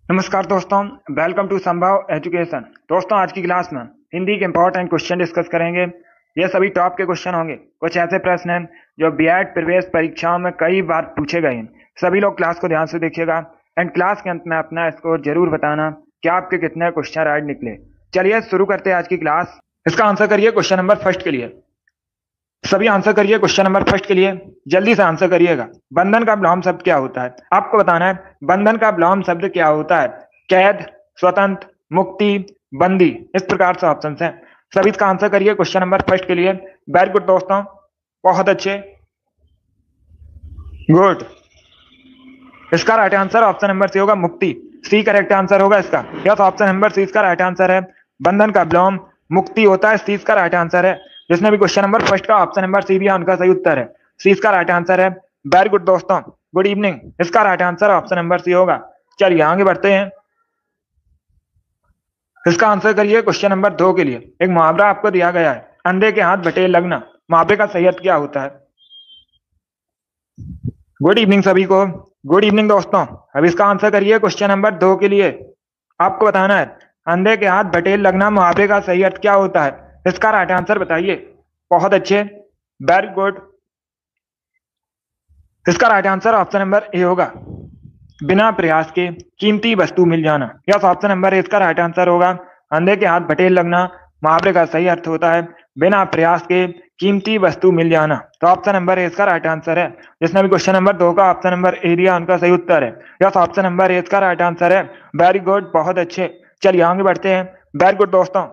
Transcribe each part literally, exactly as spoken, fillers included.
नमस्कार दोस्तों, welcome to संभव एजुकेशन। दोस्तों, आज की क्लास में हिंदी के इंपॉर्टेंट क्वेश्चन डिस्कस करेंगे। ये सभी टॉप के क्वेश्चन होंगे। कुछ ऐसे प्रश्न हैं जो बीएड प्रवेश परीक्षाओं में कई बार पूछे गए हैं। सभी लोग क्लास को ध्यान से देखिएगा एंड क्लास के अंत में अपना स्कोर जरूर बताना कि आपके कितने क्वेश्चन राइट निकले। चलिए शुरू करते हैं आज की क्लास। इसका आंसर करिए क्वेश्चन नंबर फर्स्ट के लिए। सभी आंसर करिए क्वेश्चन नंबर फर्स्ट के लिए, जल्दी से आंसर करिएगा। बंधन का विलोम शब्द क्या होता है? आपको बताना है बंधन का विलोम शब्द क्या होता है। कैद, स्वतंत्र, मुक्ति, बंदी, इस प्रकार से ऑप्शन है। सभी इसका आंसर करिए क्वेश्चन नंबर फर्स्ट के लिए। वेरी गुड दोस्तों, बहुत अच्छे, गुड। इसका right answer option number C होगा, मुक्ति। सी करेक्ट आंसर होगा इसका। यस, ऑप्शन नंबर सी इसका राइट आंसर है। बंधन का विलोम मुक्ति होता है, सी इसका राइट आंसर है। जिसने भी क्वेश्चन नंबर फर्स्ट का ऑप्शन नंबर सी दिया उनका सही उत्तर है। सी इसका राइट आंसर है। वेरी गुड दोस्तों, गुड इवनिंग। इसका right answer option number C होगा। चलिए आगे बढ़ते हैं। इसका आंसर करिए क्वेश्चन नंबर दो के लिए। एक मुहावरा आपको दिया गया है, अंधे के हाथ बटेर लगना। मुहावरे का सही अर्थ क्या होता है? गुड इवनिंग सभी को, गुड इवनिंग दोस्तों। अब इसका आंसर करिए क्वेश्चन नंबर दो के लिए। आपको बताना है अंधे के हाथ बटेर लगना मुहावरे का सही अर्थ क्या होता है। इसका राइट आंसर बताइए। बहुत अच्छे, वेरी गुड। इसका right answer option number A होगा, बिना प्रयास के कीमती वस्तु मिल जाना। यस, ऑप्शन नंबर ए इसका राइट आंसर होगा। अंधे के हाथ बटेर लगना मुहावरे का सही अर्थ होता है बिना प्रयास के कीमती वस्तु मिल जाना। तो ऑप्शन नंबर ए इसका राइट आंसर है। जिसने भी क्वेश्चन नंबर दो का ऑप्शन नंबर ए दिया उनका सही उत्तर है। यस, ऑप्शन नंबर ए इसका राइट आंसर है। वेरी गुड, बहुत अच्छे। चलिए आगे बढ़ते हैं। वेरी गुड दोस्तों,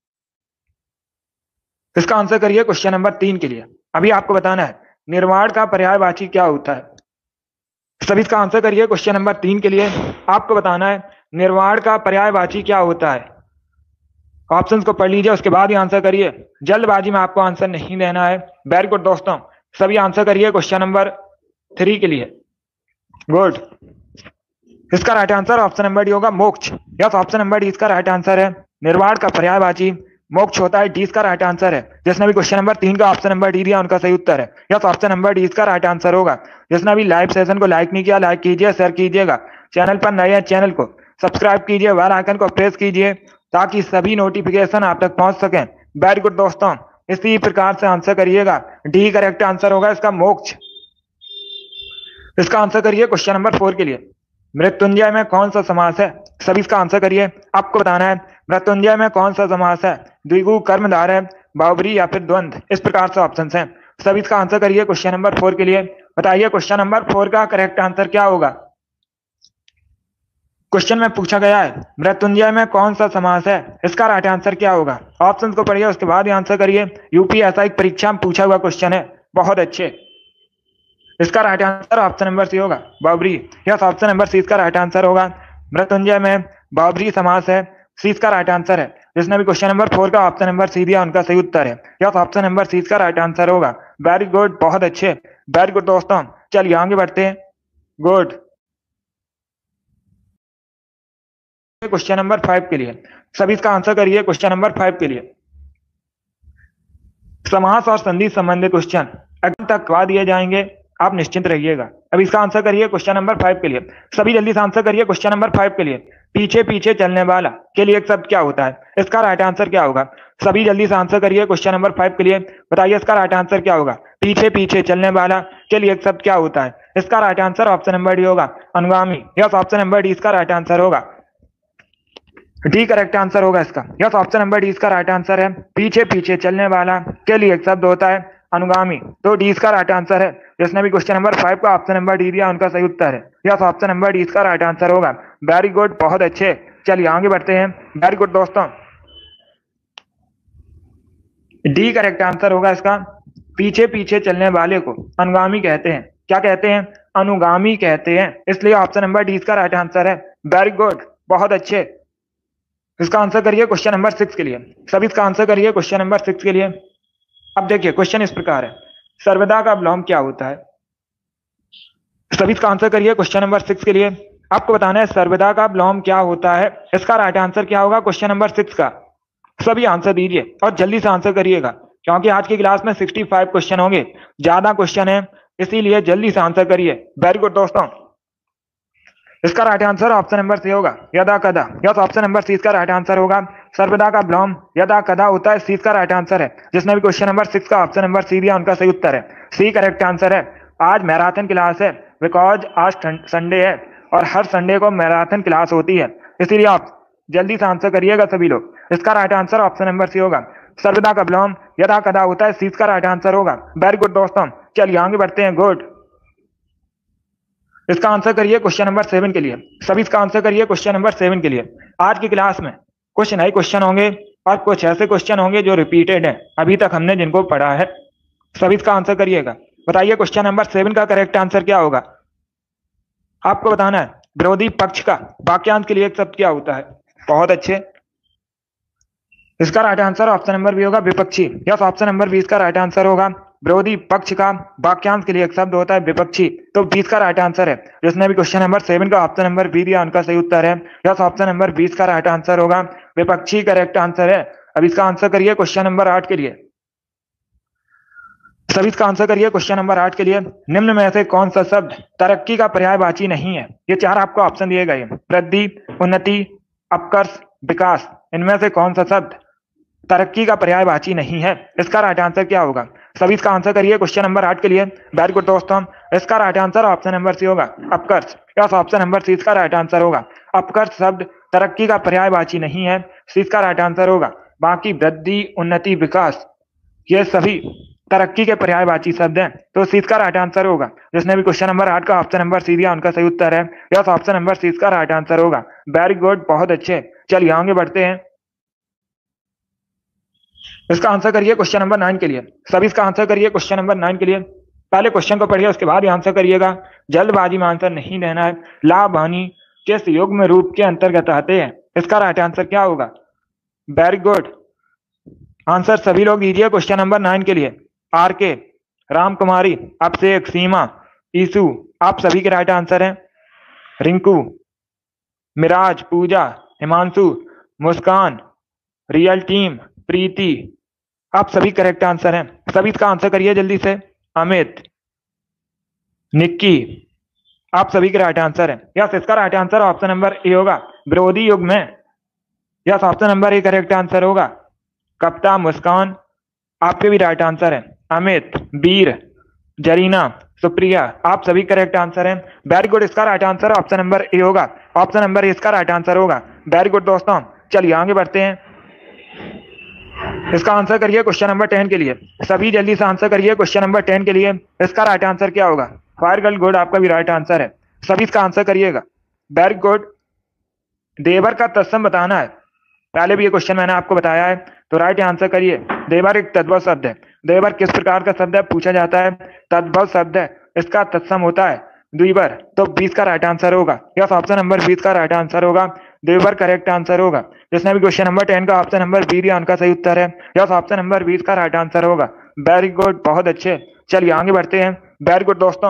इसका आंसर करिए क्वेश्चन नंबर तीन के लिए। अभी आपको बताना है निर्वाण का पर्यायवाची क्या होता है। सभी इसका आंसर करिए क्वेश्चन नंबर तीन के लिए। आपको बताना है निर्वाण का पर्यायवाची क्या होता है। ऑप्शंस को पढ़ लीजिए, उसके बाद ही आंसर करिए। जल्दबाजी में आपको आंसर नहीं देना है। वेरी गुड दोस्तों, सभी आंसर करिए क्वेश्चन नंबर थ्री के लिए। गुड। इसका right answer option number D होगा, मोक्ष। यस, ऑप्शन नंबर डी इसका राइट आंसर है। निर्वाण का पर्यायवाची मोक्ष होता है, डी इसका राइट आंसर है। जिसने भी क्वेश्चन नंबर तीन का ऑप्शन नंबर डी दिया उनका सही उत्तर है। यस, ऑप्शन नंबर डी इसका राइट आंसर होगा। जिसने भी लाइव सेशन को लाइक नहीं किया, लाइक कीजिए, शेयर कीजिएगा। चैनल पर नए हैं, चैनल को सब्सक्राइब कीजिए, बेल आइकन को प्रेस कीजिए ताकि सभी नोटिफिकेशन आप तक पहुंच सकें। वेरी गुड दोस्तों, इसी प्रकार से आंसर करिएगा। डी करेक्ट आंसर होगा इसका, मोक्ष। इसका आंसर करिए क्वेश्चन नंबर फोर के लिए। मृत्युंजय में कौन सा समास है? सभी इसका आंसर करिए। आपको बताना है मृत्युंजय में कौन सा समास है। द्विगु, कर्मधार है, बावरी या फिर द्वंद्व, इस प्रकार से ऑप्शन हैं। सभी इसका आंसर करिए क्वेश्चन नंबर फोर के लिए। बताइए क्वेश्चन नंबर फोर का करेक्ट आंसर क्या होगा। क्वेश्चन में पूछा गया है मृत्युंजय में कौन सा समास है, इसका राइट आंसर क्या होगा। ऑप्शन को पढ़िए, उसके बाद ही आंसर करिए। यूपीएसआई परीक्षा में पूछा हुआ क्वेश्चन है। बहुत अच्छे। इसका right answer option number C होगा, बावरी। यस, ऑप्शन नंबर सी इसका राइट आंसर होगा। मृत्युंजय में बावरी समास है, सी इसका राइट आंसर है। जिसने भी क्वेश्चन नंबर फोर का ऑप्शन नंबर सी दिया उनका सही उत्तर है। यस, ऑप्शन नंबर सी इसका राइट आंसर होगा। वेरी गुड, बहुत अच्छे, वेरी गुड दोस्तों। चलिए आगे बढ़ते हैं। गुड। क्वेश्चन नंबर फाइव के लिए। सभी इसका आंसर करिए क्वेश्चन नंबर फाइव के लिए। समास और संधि संबंधित क्वेश्चन अगले तक करवा दिए जाएंगे, आप निश्चिंत रहिएगा। अब इसका आंसर करिए क्वेश्चन नंबर फाइव के लिए। सभी जल्दी से आंसर करिए क्वेश्चन नंबर फाइव के लिए। पीछे पीछे चलने वाला के लिए एक शब्द क्या होता है, इसका राइट आंसर क्या होगा। सभी जल्दी से आंसर करिए क्वेश्चन नंबर फाइव के लिए। बताइए इसका राइट आंसर क्या होगा। पीछे पीछे चलने वाला के लिए एक शब्द क्या होता है। इसका right answer option number D होगा, अनुगामी। यस, ऑप्शन नंबर डी इसका राइट आंसर होगा। डी करेक्ट आंसर होगा इसका। यस, ऑप्शन नंबर डी इसका राइट आंसर है। पीछे पीछे चलने वाला के लिए एक शब्द होता है अनुगामी, तो डी इसका राइट आंसर है। जिसने भी क्वेश्चन नंबर फाइव का ऑप्शन नंबर डी दिया उनका सही उत्तर है। यस, ऑप्शन नंबर डी इसका राइट आंसर होगा। वेरी गुड, बहुत अच्छे। चलिए आगे बढ़ते हैं। वेरी गुड दोस्तों, डी करेक्ट आंसर होगा इसका। पीछे पीछे चलने वाले को अनुगामी कहते हैं। क्या कहते हैं? अनुगामी कहते हैं। इसलिए ऑप्शन नंबर डी इसका राइट आंसर है। वेरी गुड, बहुत अच्छे। इसका आंसर करिए क्वेश्चन नंबर सिक्स के लिए। सभी इसका आंसर करिए क्वेश्चन नंबर सिक्स के लिए। अब देखिए क्वेश्चन इस प्रकार है, सर्वदा का विलोम क्या होता है। सभी इसका आंसर करिए क्वेश्चन नंबर सिक्स के लिए। आपको बताना है सर्वदा का विलोम क्या होता है, इसका राइट आंसर क्या होगा क्वेश्चन नंबर सिक्स का। सभी आंसर दीजिए और जल्दी से आंसर करिएगा, क्योंकि आज की क्लास में सिक्सटी फाइव क्वेश्चन होंगे, ज्यादा क्वेश्चन है, इसीलिए जल्दी से आंसर करिए। वेरी गुड दोस्तों, इसका right answer option number C होगा यदा कदा। यस, ऑप्शन नंबर सी इसका राइट आंसर होगा। सर्वदा का विलोम यदा कदा होता है, सी इसका राइट आंसर है। जिसने भी क्वेश्चन नंबर सिक्स का ऑप्शन नंबर सी दिया उनका सही उत्तर है सी करेक्ट आंसर है। आज मैराथन क्लास है बिकॉज आज संडे है और हर संडे को मैराथन क्लास होती है, इसीलिए आप जल्दी से आंसर करिएगा सभी लोग। इसका right answer option number C होगा। सर्वदा का विलोम यदा कदा होता है, सी इसका राइट आंसर होगा। वेरी गुड दोस्तों, चलिए आगे बढ़ते हैं। गुड, इसका आंसर करिए क्वेश्चन नंबर सेवन के लिए। सभी इसका आंसर करिए क्वेश्चन नंबर सेवन के लिए। आज की क्लास में कुछ नए क्वेश्चन होंगे और कुछ ऐसे क्वेश्चन होंगे जो रिपीटेड हैं अभी तक हमने जिनको पढ़ा है। सभी इसका आंसर करिएगा। बताइए क्वेश्चन नंबर सेवन का करेक्ट आंसर क्या होगा। आपको बताना है विरोधी पक्ष का वाक्यांश के लिए एक शब्द क्या होता है। बहुत अच्छे, इसका right answer option number B होगा विपक्षी। यस, ऑप्शन नंबर बीस का राइट आंसर होगा। विरोधी पक्ष का वाक्यांश के लिए एक शब्द होता है विपक्षी, तो बीस का राइट आंसर है। जिसने भी क्वेश्चन नंबर सेवन का ऑप्शन नंबर बी दिया उनका सही उत्तर है। यस, ऑप्शन नंबर बीस का राइट आंसर होगा विपक्षी करेक्ट आंसर है। अब इसका आंसर करिए क्वेश्चन नंबर आठ के लिए। सभी इसका आंसर करिए क्वेश्चन नंबर आठ के लिए। निम्न में से कौन सा शब्द तरक्की का पर्यायवाची नहीं है। ये चार आपको ऑप्शन दिए गए, वृद्धि, उन्नति, अपकर्ष, विकास। इनमें से कौन सा शब्द तरक्की का पर्यायवाची नहीं है। इसका राइट आंसर क्या होगा। सभी इसका आंसर करिए क्वेश्चन नंबर आठ के लिए। वेरी गुड दोस्तों, इसका right answer option number C होगा अपकर्ष। यस, ऑप्शन नंबर सी इसका राइट आंसर होगा। अपकर्ष शब्द तरक्की का पर्यायवाची नहीं है, सी इसका राइट आंसर होगा। बाकी वृद्धि, उन्नति, विकास ये सभी तरक्की के पर्यायवाची शब्द हैं, तो सी इसका राइट आंसर होगा। जिसने भी क्वेश्चन नंबर आठ का ऑप्शन नंबर सी दिया उनका सही उत्तर है। यस, ऑप्शन नंबर सी इसका राइट आंसर होगा। वेरी गुड, बहुत अच्छे। चलिए आगे बढ़ते हैं। इसका आंसर करिए क्वेश्चन नंबर नाइन के लिए। सभी इसका आंसर करिए क्वेश्चन नंबर नाइन के लिए। पहले क्वेश्चन को पढ़िए, उसके बाद ही आंसर करिएगा। जल्दबाजी में आंसर नहीं देना है। लाभ हानि किस युग्म रूप के अंतर्गत आते हैं। इसका राइट आंसर क्या होगा। वेरी गुड, आंसर सभी लोग दीजिए क्वेश्चन नंबर नाइन के लिए। आर के, राम कुमारी, अभिषेक, सीमा, ईसु, आप सभी के राइट आंसर हैं। रिंकू, मिराज, पूजा, हिमांशु, मुस्कान, रियल टीम, प्रीति, आप सभी करेक्ट आंसर हैं। सभी इसका आंसर करिए जल्दी से। अमित, निक्की, आप सभी के राइट आंसर हैं। यस, इसका right answer option number A होगा विरोधी युग में। Yes, option number A correct answer होगा। कप्ता, मुस्कान, आपके भी राइट आंसर है। अमित, वीर, जरीना, सुप्रिया, आप सभी करेक्ट आंसर हैं। वेरी गुड, इसका right answer option number A होगा। ऑप्शन नंबर ए इसका राइट आंसर होगा। वेरी गुड दोस्तों, चलिए आगे बढ़ते हैं। इसका आंसर करिए क्वेश्चन नंबर टेन के लिए। सभी जल्दी से आंसर करिए क्वेश्चन नंबर टेन के लिए। इसका राइट आंसर क्या होगा। फायर गर्ल, गुड, आपका भी राइट आंसर है। सभी इसका आंसर करिएगा। वेरी गुड, देवर का तत्सम बताना है। पहले भी ये क्वेश्चन मैंने आपको बताया है, तो राइट आंसर करिए। देवर एक तद्भव शब्द है। देवर किस प्रकार का शब्द है पूछा जाता है। तद्भव शब्द है, इसका तत्सम होता है द्विवर, तो बीस का राइट आंसर होगा। यस, ऑप्शन नंबर बीस का राइट आंसर होगा। द्विवर करेक्ट आंसर होगा। जिसने भी क्वेश्चन नंबर टेन का ऑप्शन नंबर बी दिया उनका सही उत्तर है। यस, ऑप्शन नंबर बीस का राइट आंसर होगा। वेरी गुड, बहुत अच्छे। चलिए आगे बढ़ते हैं। वेरी गुड दोस्तों,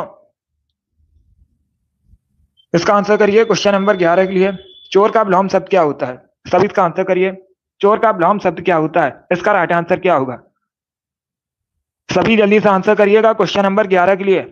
इसका आंसर करिए क्वेश्चन नंबर ग्यारह के लिए। चोर का विलोम शब्द क्या होता है। सभी इसका आंसर करिए। चोर का विलोम शब्द क्या होता है, इसका राइट आंसर क्या होगा। सभी जल्दी से आंसर करिएगा क्वेश्चन नंबर ग्यारह के लिए।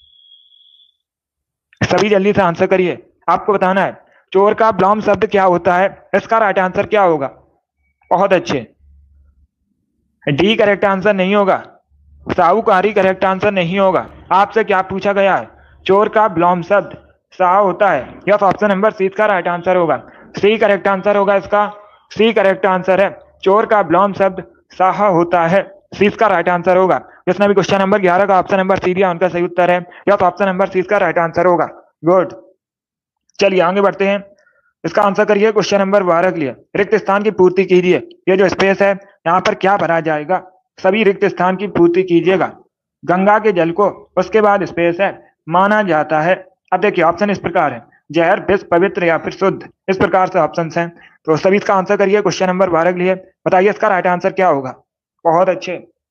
सभी जल्दी से आंसर करिए, आपको बताना है चोर का विलोम शब्द क्या होता है, इसका राइट आंसर क्या होगा। बहुत अच्छे। डी करेक्ट आंसर नहीं होगा। साहूकारी करेक्ट आंसर नहीं होगा। आपसे क्या पूछा गया है। चोर का विलोम शब्द साह होता है। यह ऑप्शन नंबर सी का राइट आंसर होगा। सी करेक्ट आंसर होगा इसका। सी करेक्ट आंसर है। चोर का विलोम शब्द साह होता है, सी इसका राइट आंसर होगा। जिसने भी क्वेश्चन नंबर ग्यारह का ऑप्शन नंबर सी दिया उनका सही उत्तर है। यह ऑप्शन नंबर सी इसका राइट आंसर होगा। गुड, चलिए आगे बढ़ते हैं। इसका आंसर करिए क्वेश्चन नंबर बारह के लिए। रिक्त स्थान की पूर्ति कीजिए। ये जो स्पेस है यहाँ पर क्या भरा जाएगा। सभी रिक्त स्थान की पूर्ति कीजिएगा। गंगा के जल को, उसके बाद स्पेस है, माना जाता है। अब देखिए ऑप्शन इस प्रकार है, जहर, विष, पवित्र या फिर शुद्ध। इस प्रकार से ऑप्शन हैं, तो सभी इसका आंसर करिए क्वेश्चन नंबर बारह के लिए। बताइए इसका राइट आंसर क्या होगा। बहुत अच्छे।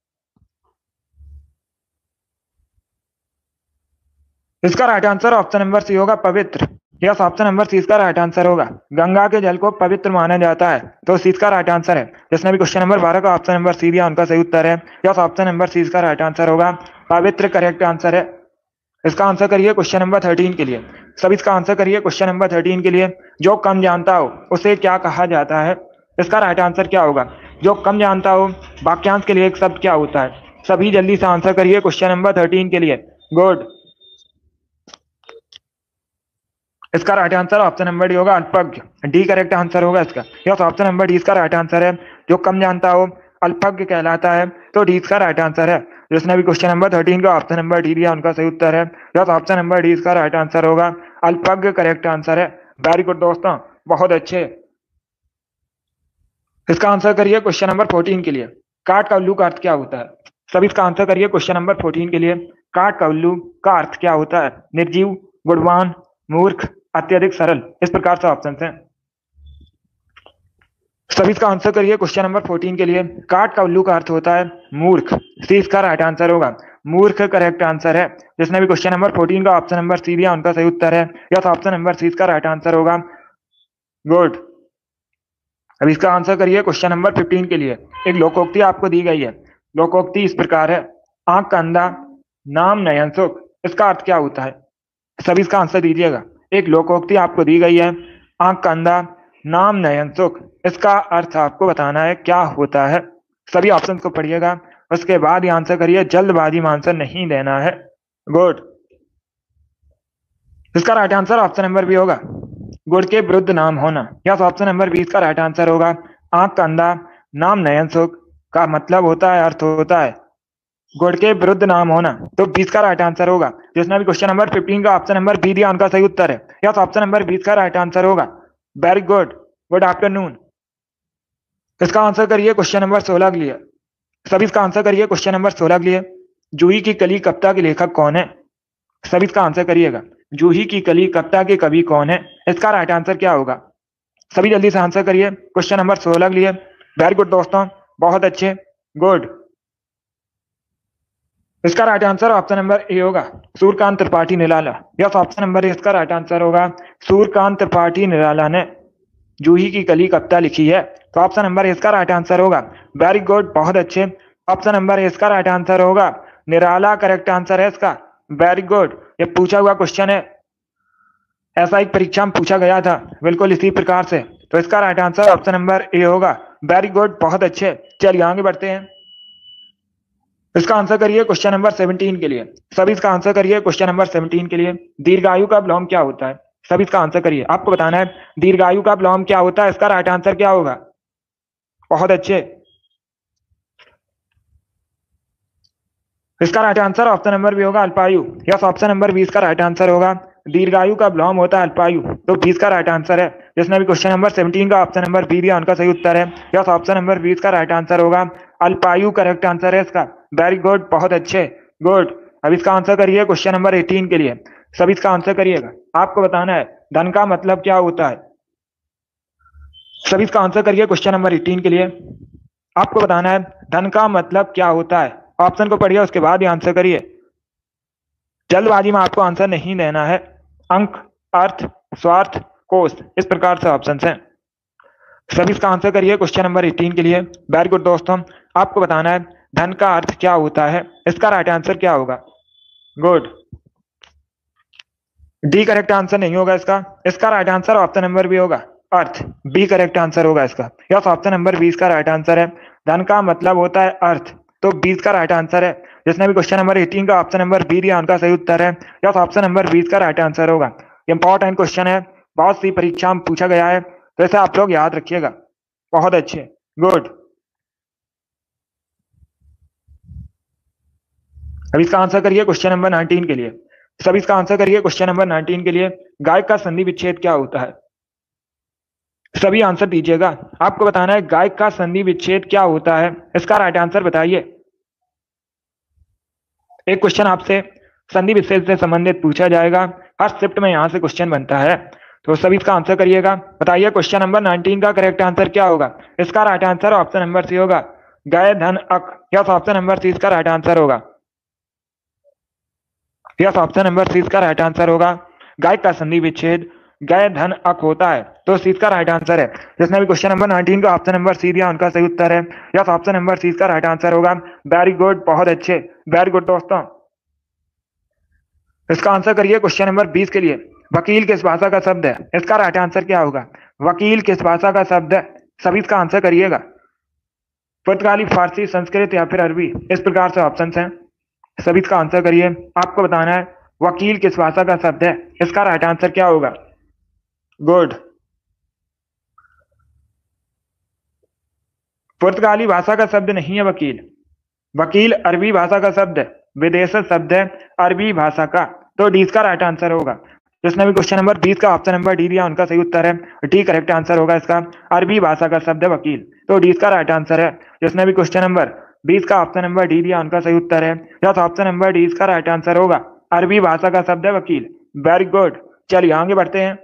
इसका right answer option number C होगा पवित्र। यस, ऑप्शन नंबर सी इसका राइट आंसर होगा। गंगा के जल को पवित्र माना जाता है, तो सी इसका राइट आंसर है। जिसने भी क्वेश्चन नंबर बारह का ऑप्शन नंबर सी दिया उनका सही उत्तर है। यस, ऑप्शन नंबर सी इसका राइट आंसर होगा। पवित्र करेक्ट आंसर है। इसका आंसर करिए क्वेश्चन नंबर थर्टीन के लिए। सब इसका आंसर करिए क्वेश्चन नंबर थर्टीन के लिए। जो कम जानता हो उसे क्या कहा जाता है? इसका राइट आंसर क्या होगा? जो कम जानता हो वाक्यांश के लिए एक शब्द क्या होता है? सभी जल्दी से आंसर करिए क्वेश्चन नंबर थर्टीन के लिए। गुड। इसका right answer option number D होगा, अल्पज्ञ। डी करेक्ट आंसर होगा इसका। यस, ऑप्शन नंबर डी इसका राइट आंसर है। जो कम जानता हो अल्पज्ञ कहलाता है, तो डी इसका राइट आंसर है। जिसने भी क्वेश्चन नंबर थर्टीन का ऑप्शन नंबर डी दिया उनका सही उत्तर है। यस, ऑप्शन नंबर डी इसका राइट आंसर होगा, अल्पज्ञ करेक्ट आंसर है। वेरी गुड दोस्तों, बहुत अच्छे। इसका आंसर करिए क्वेश्चन नंबर फोर्टीन के लिए। काट का उल्लू का अर्थ क्या होता है? सभी इसका आंसर करिए क्वेश्चन नंबर फोर्टीन के लिए। काट का उल्लू का अर्थ क्या होता है? निर्जीव, गुणवान, मूर्ख, अत्यधिक सरल। इस प्रकार से ऑप्शन हैं। सभी इसका आंसर करिए क्वेश्चन नंबर फोर्टीन के लिए। काट का उल्लू का अर्थ होता है मूर्ख। सी इसका राइट आंसर होगा, मूर्ख करेक्ट आंसर है। जिसने भी क्वेश्चन नंबर फोर्टीन का ऑप्शन नंबर सी दिया उनका सही उत्तर है। यस, ऑप्शन नंबर सी इसका राइट आंसर होगा। गुड। अब इसका आंसर करिए क्वेश्चन नंबर फिफ्टीन के लिए। एक लोकोक्ति आपको दी गई है। लोकोक्ति इस प्रकार है, आंख का अंधा, नाम नयन सुख। इसका अर्थ क्या होता है? सभी इसका आंसर दीजिएगा। एक लोकोक्ति आपको दी गई है, आंख का अंधा, नाम नयन सुख। इसका अर्थ आपको बताना है क्या होता है। सभी ऑप्शन को पढ़िएगा, उसके बाद ही आंसर करिए। जल्दबाजी में आंसर नहीं देना है। गुड। इसका right answer option number B होगा, गुड़ के विरुद्ध नाम होना। यस, ऑप्शन नंबर बीस का राइट आंसर होगा। आंख का अंधा, नाम नयन सुख का मतलब होता है, अर्थ होता है गुड़ के विरुद्ध नाम होना। तो बीस का राइट आंसर होगा। जिसने भी क्वेश्चन नंबर फिफ्टीन का ऑप्शन नंबर बी दिया उनका सही उत्तर है। यस, ऑप्शन नंबर बीस का राइट आंसर होगा। Very good. Good afternoon. इसका आंसर करिए क्वेश्चन नंबर सोलह के लिए। सभी इसका आंसर करिए क्वेश्चन नंबर सोलह के लिए। जूही की कली कविता के लेखक कौन है? सभी इसका आंसर करिएगा। जूही की कली कविता के कवि कौन है? इसका राइट आंसर क्या होगा? सभी जल्दी से आंसर करिए क्वेश्चन नंबर सोलह के लिए। वेरी गुड दोस्तों, बहुत अच्छे। गुड। इसका right answer option number A होगा, Suryakant Tripathi Nirala. Yes, option number A इसका राइट आंसर होगा। सूर्यकांत त्रिपाठी निराला ने जूही की कली कविता लिखी है, तो ऑप्शन नंबर ए इसका राइट आंसर होगा। वेरी गुड, बहुत अच्छे। ऑप्शन नंबर ए इसका राइट आंसर होगा, निराला करेक्ट आंसर है इसका। Very good. ये पूछा हुआ क्वेश्चन है, ऐसा एक परीक्षा में पूछा गया था बिल्कुल इसी प्रकार से। तो इसका right answer option number A होगा। वेरी गुड, बहुत अच्छे। चलिए आगे बढ़ते हैं। इसका आंसर करिए क्वेश्चन नंबर सेवनटीन के लिए। सभी इसका आंसर करिए क्वेश्चन नंबर सेवनटीन के लिए। दीर्घायु का विलोम क्या होता है? सभी इसका आंसर करिए। आपको बताना है दीर्घायु का विलोम क्या होता है। इसका राइट आंसर क्या होगा? बहुत अच्छे। इसका right answer option number B होगा, अल्पायु। यस, ऑप्शन नंबर बीस का राइट आंसर होगा। दीर्घायु का विलोम होता है अल्पायु, तो बीस का राइट आंसर है। जिसने भी क्वेश्चन नंबर सेवनटीन का ऑप्शन नंबर बी दिया उनका सही उत्तर है। यस, ऑप्शन नंबर बीस का राइट आंसर होगा, अल्पायु करेक्ट आंसर है इसका। वेरी गुड, बहुत अच्छे। गुड। अब इसका आंसर करिए क्वेश्चन नंबर एटीन के लिए। सभी इसका आंसर करिएगा। आपको बताना है धन का मतलब क्या होता है। सभी इसका आंसर करिए क्वेश्चन नंबर एटीन के लिए। आपको बताना है धन का मतलब क्या होता है। ऑप्शन को पढ़िए, उसके बाद ही आंसर करिए। जल्दबाजी में आपको आंसर नहीं देना है। अंक, अर्थ, स्वार्थ, कोष, इस प्रकार से ऑप्शन हैं। सभी इसका आंसर करिए क्वेश्चन नंबर एटीन के लिए। वेरी गुड दोस्तों, आपको बताना है धन का अर्थ क्या होता है। इसका राइट आंसर क्या होगा? गुड। डी करेक्ट आंसर नहीं होगा इसका। इसका right answer option number B होगा, अर्थ। बी करेक्ट आंसर होगा इसका। यस, ऑप्शन नंबर बीस का राइट आंसर है। धन का मतलब होता है अर्थ, तो बीस का राइट आंसर है। जिसने भी क्वेश्चन नंबर एटीन का ऑप्शन नंबर बी दिया उनका सही उत्तर है। यस, ऑप्शन नंबर बीस का राइट आंसर होगा। इंपॉर्टेंट क्वेश्चन है, बहुत सी परीक्षा में पूछा गया है, तो इसे आप लोग याद रखिएगा। बहुत अच्छे। गुड। अब इसका आंसर करिए क्वेश्चन नंबर नाइनटीन के लिए। सभी इसका आंसर करिए क्वेश्चन नंबर नाइनटीन के लिए। गाय का संधि विच्छेद क्या होता है? सभी आंसर दीजिएगा। आपको बताना है गाय का संधि विच्छेद क्या होता है। इसका राइट आंसर बताइए। एक क्वेश्चन आपसे संधि विच्छेद से संबंधित पूछा जाएगा, हर शिफ्ट में यहां से क्वेश्चन बनता है, तो सभी इसका आंसर करिएगा। बताइए क्वेश्चन नंबर नाइनटीन का करेक्ट आंसर क्या होगा। इसका right answer option number C होगा, गाय धन अक। यस, ऑप्शन नंबर सी इसका राइट आंसर होगा। यस, ऑप्शन नंबर सी इसका राइट आंसर होगा। गाय का संधि विच्छेद गय धन अक होता है, तो सी इसका राइट आंसर है। जिसने भी क्वेश्चन नंबर नाइनटीन का ऑप्शन नंबर सी दिया उनका सही उत्तर है। यस, ऑप्शन नंबर सी इसका राइट आंसर होगा। वेरी गुड, बहुत अच्छे। वेरी गुड दोस्तों। इसका आंसर करिए क्वेश्चन नंबर बीस के लिए। वकील किस भाषा का शब्द है? इसका राइट आंसर क्या होगा? वकील किस भाषा का शब्द है? सभी इसका आंसर करिएगा। पुर्तगाली, फारसी, संस्कृत या फिर अरबी, इस प्रकार से ऑप्शन हैं। सभी इसका आंसर करिए। आपको बताना है वकील किस भाषा का शब्द है, इसका राइट आंसर क्या होगा? गुड। पुर्तगाली भाषा का शब्द नहीं है वकील। वकील अरबी भाषा का शब्द है, विदेशी शब्द है अरबी भाषा का। तो डी इसका राइट आंसर होगा। जिसने भी क्वेश्चन नंबर बीस का ऑप्शन नंबर डी दिया उनका सही उत्तर है। डी करेक्ट आंसर होगा इसका। अरबी भाषा का शब्द है वकील, तो डी इसका राइट आंसर है। जिसने भी क्वेश्चन नंबर बीस का ऑप्शन नंबर डी दिया उनका सही उत्तर है। यस, ऑप्शन नंबर डी इसका राइट आंसर होगा। अरबी भाषा का शब्द है वकील। Very good. चलिए आगे बढ़ते हैं।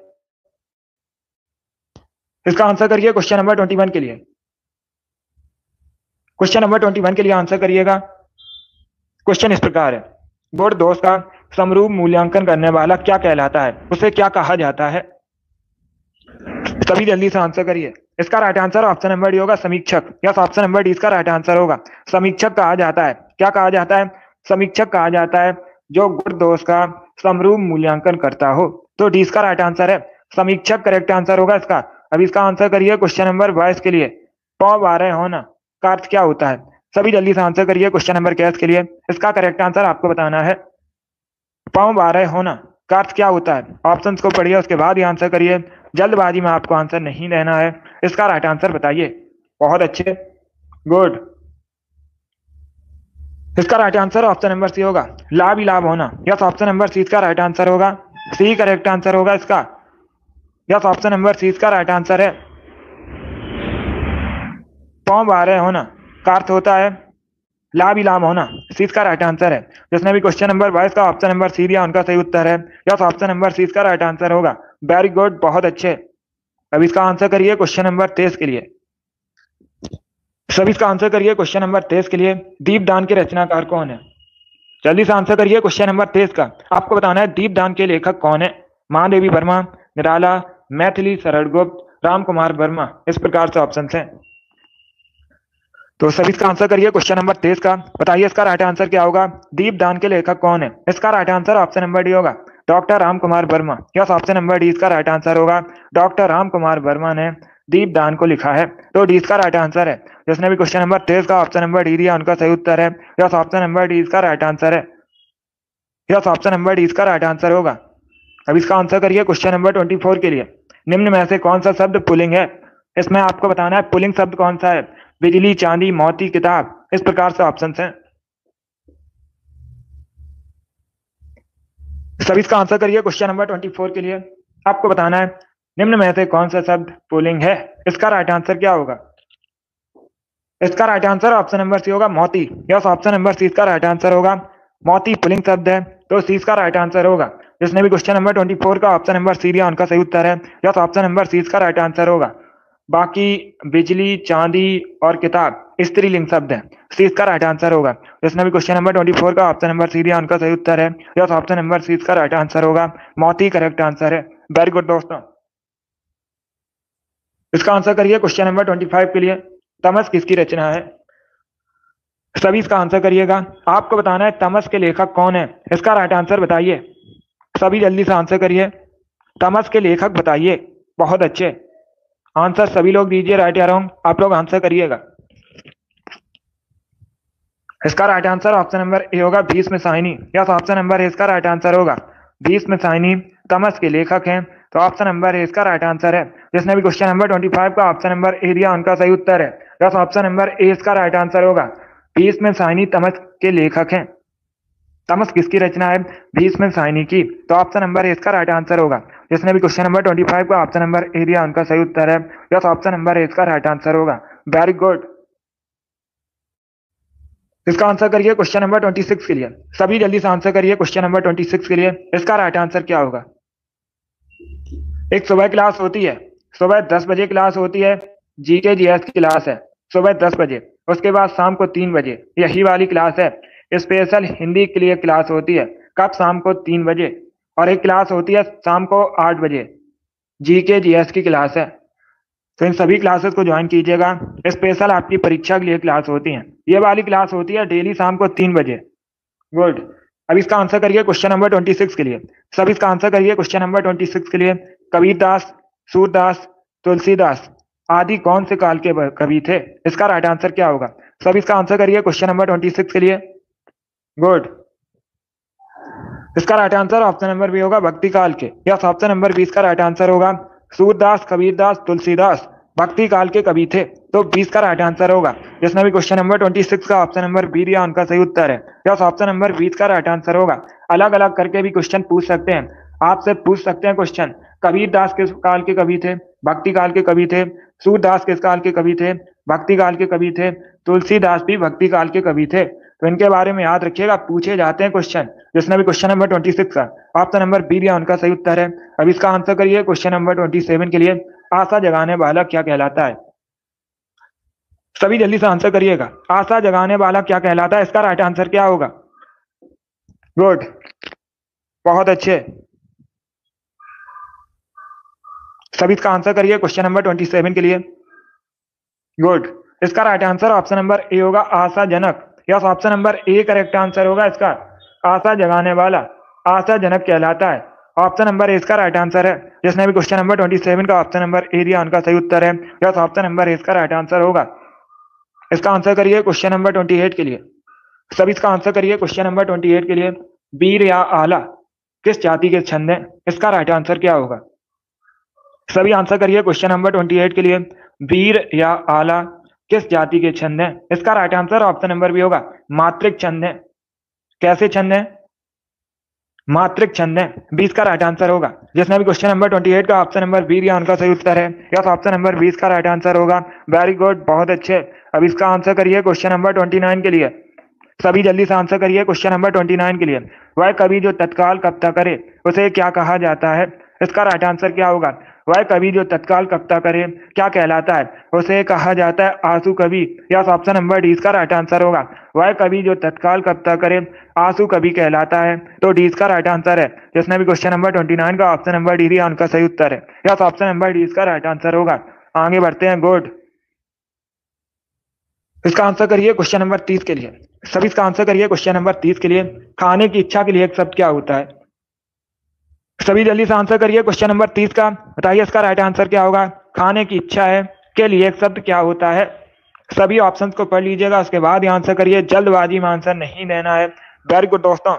इसका आंसर करिए क्वेश्चन नंबर ट्वेंटी वन के लिए। क्वेश्चन नंबर ट्वेंटी वन के लिए आंसर करिएगा। क्वेश्चन इस प्रकार है, गुण दोष का समरूप मूल्यांकन करने वाला क्या कहलाता है? उसे क्या कहा जाता है? सभी जल्दी से आंसर करिए। इसका right answer option number D होगा, समीक्षक। यस, ऑप्शन नंबर डी इसका राइट आंसर होगा। समीक्षक कहा जाता है। क्या कहा जाता है? समीक्षक कहा जाता है जो गुण दोष का समरूप मूल्यांकन करता हो। तो डी इसका राइट आंसर है। समीक्षक करेक्ट आंसर होगा इसका। अभी इसका आंसर करिए क्वेश्चन नंबर बाईस के लिए। पौ बारह होना का अर्थ क्या होता है? सभी जल्दी से आंसर करिए क्वेश्चन नंबर इक्कीस के लिए। इसका करेक्ट आंसर आपको बताना है। पौ बारह होना का अर्थ क्या होता है? ऑप्शंस को पढ़िए, उसके बाद ही आंसर करिए। जल्दबाजी में आपको आंसर नहीं देना है। इसका राइट आंसर बताइए। बहुत अच्छे, गुड। इसका right answer option number C होगा, लाभ ही लाभ होना। यस, ऑप्शन नंबर सी इसका राइट आंसर होगा। सी करेक्ट आंसर होगा इसका। यस, ऑप्शन नंबर सी इसका राइट आंसर है। पौ बारह होना का अर्थ होता है लाभ ही लाभ होना। सी इसका राइट आंसर है। जिसने भी क्वेश्चन नंबर बाईस का ऑप्शन नंबर सी दिया उनका सही उत्तर है। यस, ऑप्शन नंबर सी इसका राइट आंसर होगा। वेरी गुड, बहुत अच्छे। अब इसका आंसर करिए क्वेश्चन नंबर तेईस के लिए। सभी इसका आंसर करिए क्वेश्चन नंबर तेईस के लिए। दीपदान के रचनाकार कौन है? जल्दी से आंसर करिए क्वेश्चन नंबर तेईस का। आपको बताना है दीपदान के लेखक कौन है? महादेवी वर्मा, निराला, मैथिली शरण गुप्त, राम कुमार वर्मा, इस प्रकार से ऑप्शन हैं। तो सभी इसका आंसर करिए क्वेश्चन नंबर तेईस का। बताइए इसका राइट आंसर क्या होगा? दीपदान के लेखक कौन है? इसका right answer option number D होगा, doctor Ram Kumar Verma. Yes, option number D इसका राइट आंसर होगा। डॉक्टर राम कुमार वर्मा ने दीपदान को लिखा है, तो डी इसका राइट आंसर है। जिसने भी क्वेश्चन नंबर तेईस का ऑप्शन नंबर डी दिया उनका सही उत्तर है। यस, ऑप्शन नंबर डी इसका राइट आंसर है। यस, ऑप्शन नंबर डी इसका राइट आंसर होगा। अब इसका आंसर करिए क्वेश्चन नंबर ट्वेंटी फोर के लिए। निम्न में से कौन सा शब्द पुल्लिंग है? इसमें आपको बताना है पुल्लिंग शब्द कौन सा है। बिजली, चांदी, मोती, किताब, इस प्रकार से ऑप्शन हैं। सभी इसका आंसर करिए क्वेश्चन नंबर ट्वेंटी फोर के लिए। आपको बताना है निम्न में से कौन सा शब्द पुल्लिंग है। इसका राइट आंसर क्या होगा? इसका right answer option number C होगा, मोती। यस, ऑप्शन नंबर सी इसका राइट आंसर होगा। मोती पुल्लिंग शब्द है, तो सी इसका राइट आंसर होगा। जिसने भी क्वेश्चन नंबर ट्वेंटी फोर का ऑप्शन नंबर सी दिया उनका सही उत्तर है। यस, ऑप्शन नंबर सी इसका राइट आंसर होगा। बाकी बिजली, चांदी और किताब स्त्रीलिंग शब्द है, सी इसका राइट आंसर होगा। जिसने भी क्वेश्चन नंबर ट्वेंटी फोर का ऑप्शन नंबर सी दिया उनका सही उत्तर है। यस, ऑप्शन नंबर सी इसका राइट आंसर होगा। मोती करेक्ट आंसर है। वेरी गुड दोस्तों। इसका आंसर करिए क्वेश्चन नंबर ट्वेंटी फाइव के लिए। तमस किसकी रचना है? सभी इसका आंसर करिएगा। आपको बताना है तमस के लेखक कौन है। इसका राइट आंसर बताइए। सभी जल्दी से आंसर करिए। तमस के लेखक बताइए। बहुत अच्छे आंसर सभी लोग दीजिए, राइट या रॉन्ग आप लोग आंसर करिएगा। इसका right answer option number A होगा, Bhisham Sahni. Yes, option number A इसका राइट आंसर होगा। भीष्म साहिनी तमस के लेखक हैं, तो ऑप्शन नंबर ए इसका राइट आंसर है। जिसने भी क्वेश्चन नंबर ट्वेंटी फाइव का ऑप्शन नंबर ए दिया उनका सही उत्तर है। यस, ऑप्शन नंबर ए इसका राइट आंसर होगा। भीष्म साहिनी तमस के लेखक हैं। तमस किसकी रचना है? भीष्म साहिनी की, तो ऑप्शन नंबर ए इसका राइट आंसर होगा। जिसने भी क्वेश्चन नंबर ट्वेंटी फाइव का ऑप्शन नंबर ए दिया उनका सही उत्तर है। यस, ऑप्शन नंबर ए इसका राइट आंसर होगा। Very good. इसका आंसर करिए क्वेश्चन नंबर ट्वेंटी सिक्स के लिए। सभी जल्दी से आंसर करिए क्वेश्चन नंबर ट्वेंटी सिक्स के लिए। इसका राइट आंसर क्या होगा? एक सुबह क्लास होती है, सुबह दस बजे क्लास होती है। जीके जीएस की क्लास है सुबह दस बजे। उसके बाद शाम को तीन बजे यही वाली क्लास है। स्पेशल हिंदी के लिए क्लास होती है कब? शाम को तीन बजे। और एक क्लास होती है शाम को आठ बजे, जीके जीएस की क्लास है। तो इन सभी क्लासेस को ज्वाइन कीजिएगा। स्पेशल आपकी परीक्षा के लिए क्लास होती है। ये वाली क्लास होती है डेली शाम को तीन बजे। गुड। अब इसका आंसर करिए क्वेश्चन नंबर ट्वेंटी सिक्स के लिए। सब इसका आंसर करिए क्वेश्चन नंबर ट्वेंटी सिक्स के लिए। कबीरदास, सूरदास, तुलसीदास आदि कौन से काल के कवि थे? इसका राइट आंसर क्या होगा? सब इसका आंसर करिए क्वेश्चन नंबर ट्वेंटी सिक्स के लिए। गुड। इसका right answer option number B होगा भक्ति काल के। यस, ऑप्शन नंबर बीस का राइट आंसर होगा। सूरदास, कबीरदास, तुलसीदास भक्ति काल के कवि थे, तो बीस का राइट आंसर होगा। जिसने भी क्वेश्चन नंबर ट्वेंटी सिक्स का ऑप्शन नंबर बी दिया उनका सही उत्तर है। यस, ऑप्शन नंबर बीस का राइट आंसर होगा। अलग अलग करके भी क्वेश्चन पूछ सकते हैं, आपसे पूछ सकते हैं क्वेश्चन। कबीरदास किस काल के कवि थे? भक्ति काल के कवि थे। सूरदास किस काल के कवि थे? भक्ति काल के कवि थे। तुलसीदास भी भक्ति काल के कवि थे। तो इनके बारे में याद रखिएगा, पूछे जाते हैं क्वेश्चन। जिसने भी क्वेश्चन नंबर ट्वेंटी सिक्स का ऑप्शन नंबर बी दिया उनका सही उत्तर है। अब इसका आंसर करिए क्वेश्चन नंबर ट्वेंटी सेवन के लिए। आशा जगाने वाला क्या कहलाता है? सभी जल्दी से आंसर करिएगा। आशा जगाने वाला क्या कहलाता है? इसका राइट आंसर क्या होगा? गुड, बहुत अच्छे। सभी इसका आंसर करिए क्वेश्चन नंबर ट्वेंटी सेवन के लिए। गुड। इसका right answer option number A होगा आशाजनक। Yes, option number A correct answer होगा इसका। आशा जगाने वाला आशाजनक कहलाता है। ऑप्शन नंबर ए इसका राइट आंसर है। जिसने भी क्वेश्चन नंबर ट्वेंटी सेवन का ऑप्शन नंबर ए दिया उनका सही उत्तर है। यस, ऑप्शन नंबर ए इसका राइट आंसर होगा। इसका आंसर करिए क्वेश्चन नंबर ट्वेंटी एट के लिए। सभी इसका आंसर करिए क्वेश्चन नंबर ट्वेंटी एट के लिए। वीर या आला किस जाति के छंद हैं? इसका राइट आंसर क्या होगा? सभी आंसर करिए क्वेश्चन नंबर ट्वेंटी एट के लिए। वीर या आला किस जाति के छंद हैं? इसका right answer option number B होगा मात्रिक छंद है। कैसे छंद है? मात्रिक छंद है। बीस का राइट आंसर होगा। जिसने भी क्वेश्चन नंबर ट्वेंटी एट का ऑप्शन नंबर बी दिया उनका सही उत्तर है। यस, ऑप्शन नंबर बीस का राइट आंसर होगा। वेरी गुड, बहुत अच्छे। अब इसका आंसर करिए क्वेश्चन नंबर ट्वेंटी नाइन के लिए। सभी जल्दी से आंसर करिए क्वेश्चन नंबर ट्वेंटी नाइन के लिए। वह कवि जो तत्काल कविता करे उसे क्या कहा जाता है? इसका राइट आंसर क्या होगा? वह कवि जो तत्काल कविता करे क्या कहलाता है? उसे कहा जाता है आंसू कवि। यस, ऑप्शन नंबर डी इसका राइट आंसर होगा। वह कवि जो तत्काल कविता करे आंसू कवि कहलाता है, तो डी इसका राइट आंसर है। जिसने भी क्वेश्चन नंबर ट्वेंटी नाइन का ऑप्शन नंबर डी दिया उनका सही उत्तर है। यस, ऑप्शन नंबर डी इसका राइट आंसर होगा। आगे बढ़ते हैं। गुड। इसका आंसर करिए क्वेश्चन नंबर तीस के लिए। सभी इसका आंसर करिए क्वेश्चन नंबर तीस के लिए। खाने की इच्छा के लिए एक शब्द क्या होता है? सभी जल्दी से आंसर करिए क्वेश्चन नंबर तीस का। बताइए इसका राइट आंसर क्या होगा? खाने की इच्छा है के लिए एक शब्द क्या होता है? सभी ऑप्शंस को पढ़ लीजिएगा, उसके बाद ही आंसर करिए। जल्दबाजी में आंसर नहीं देना है। वेरी गुड दोस्तों।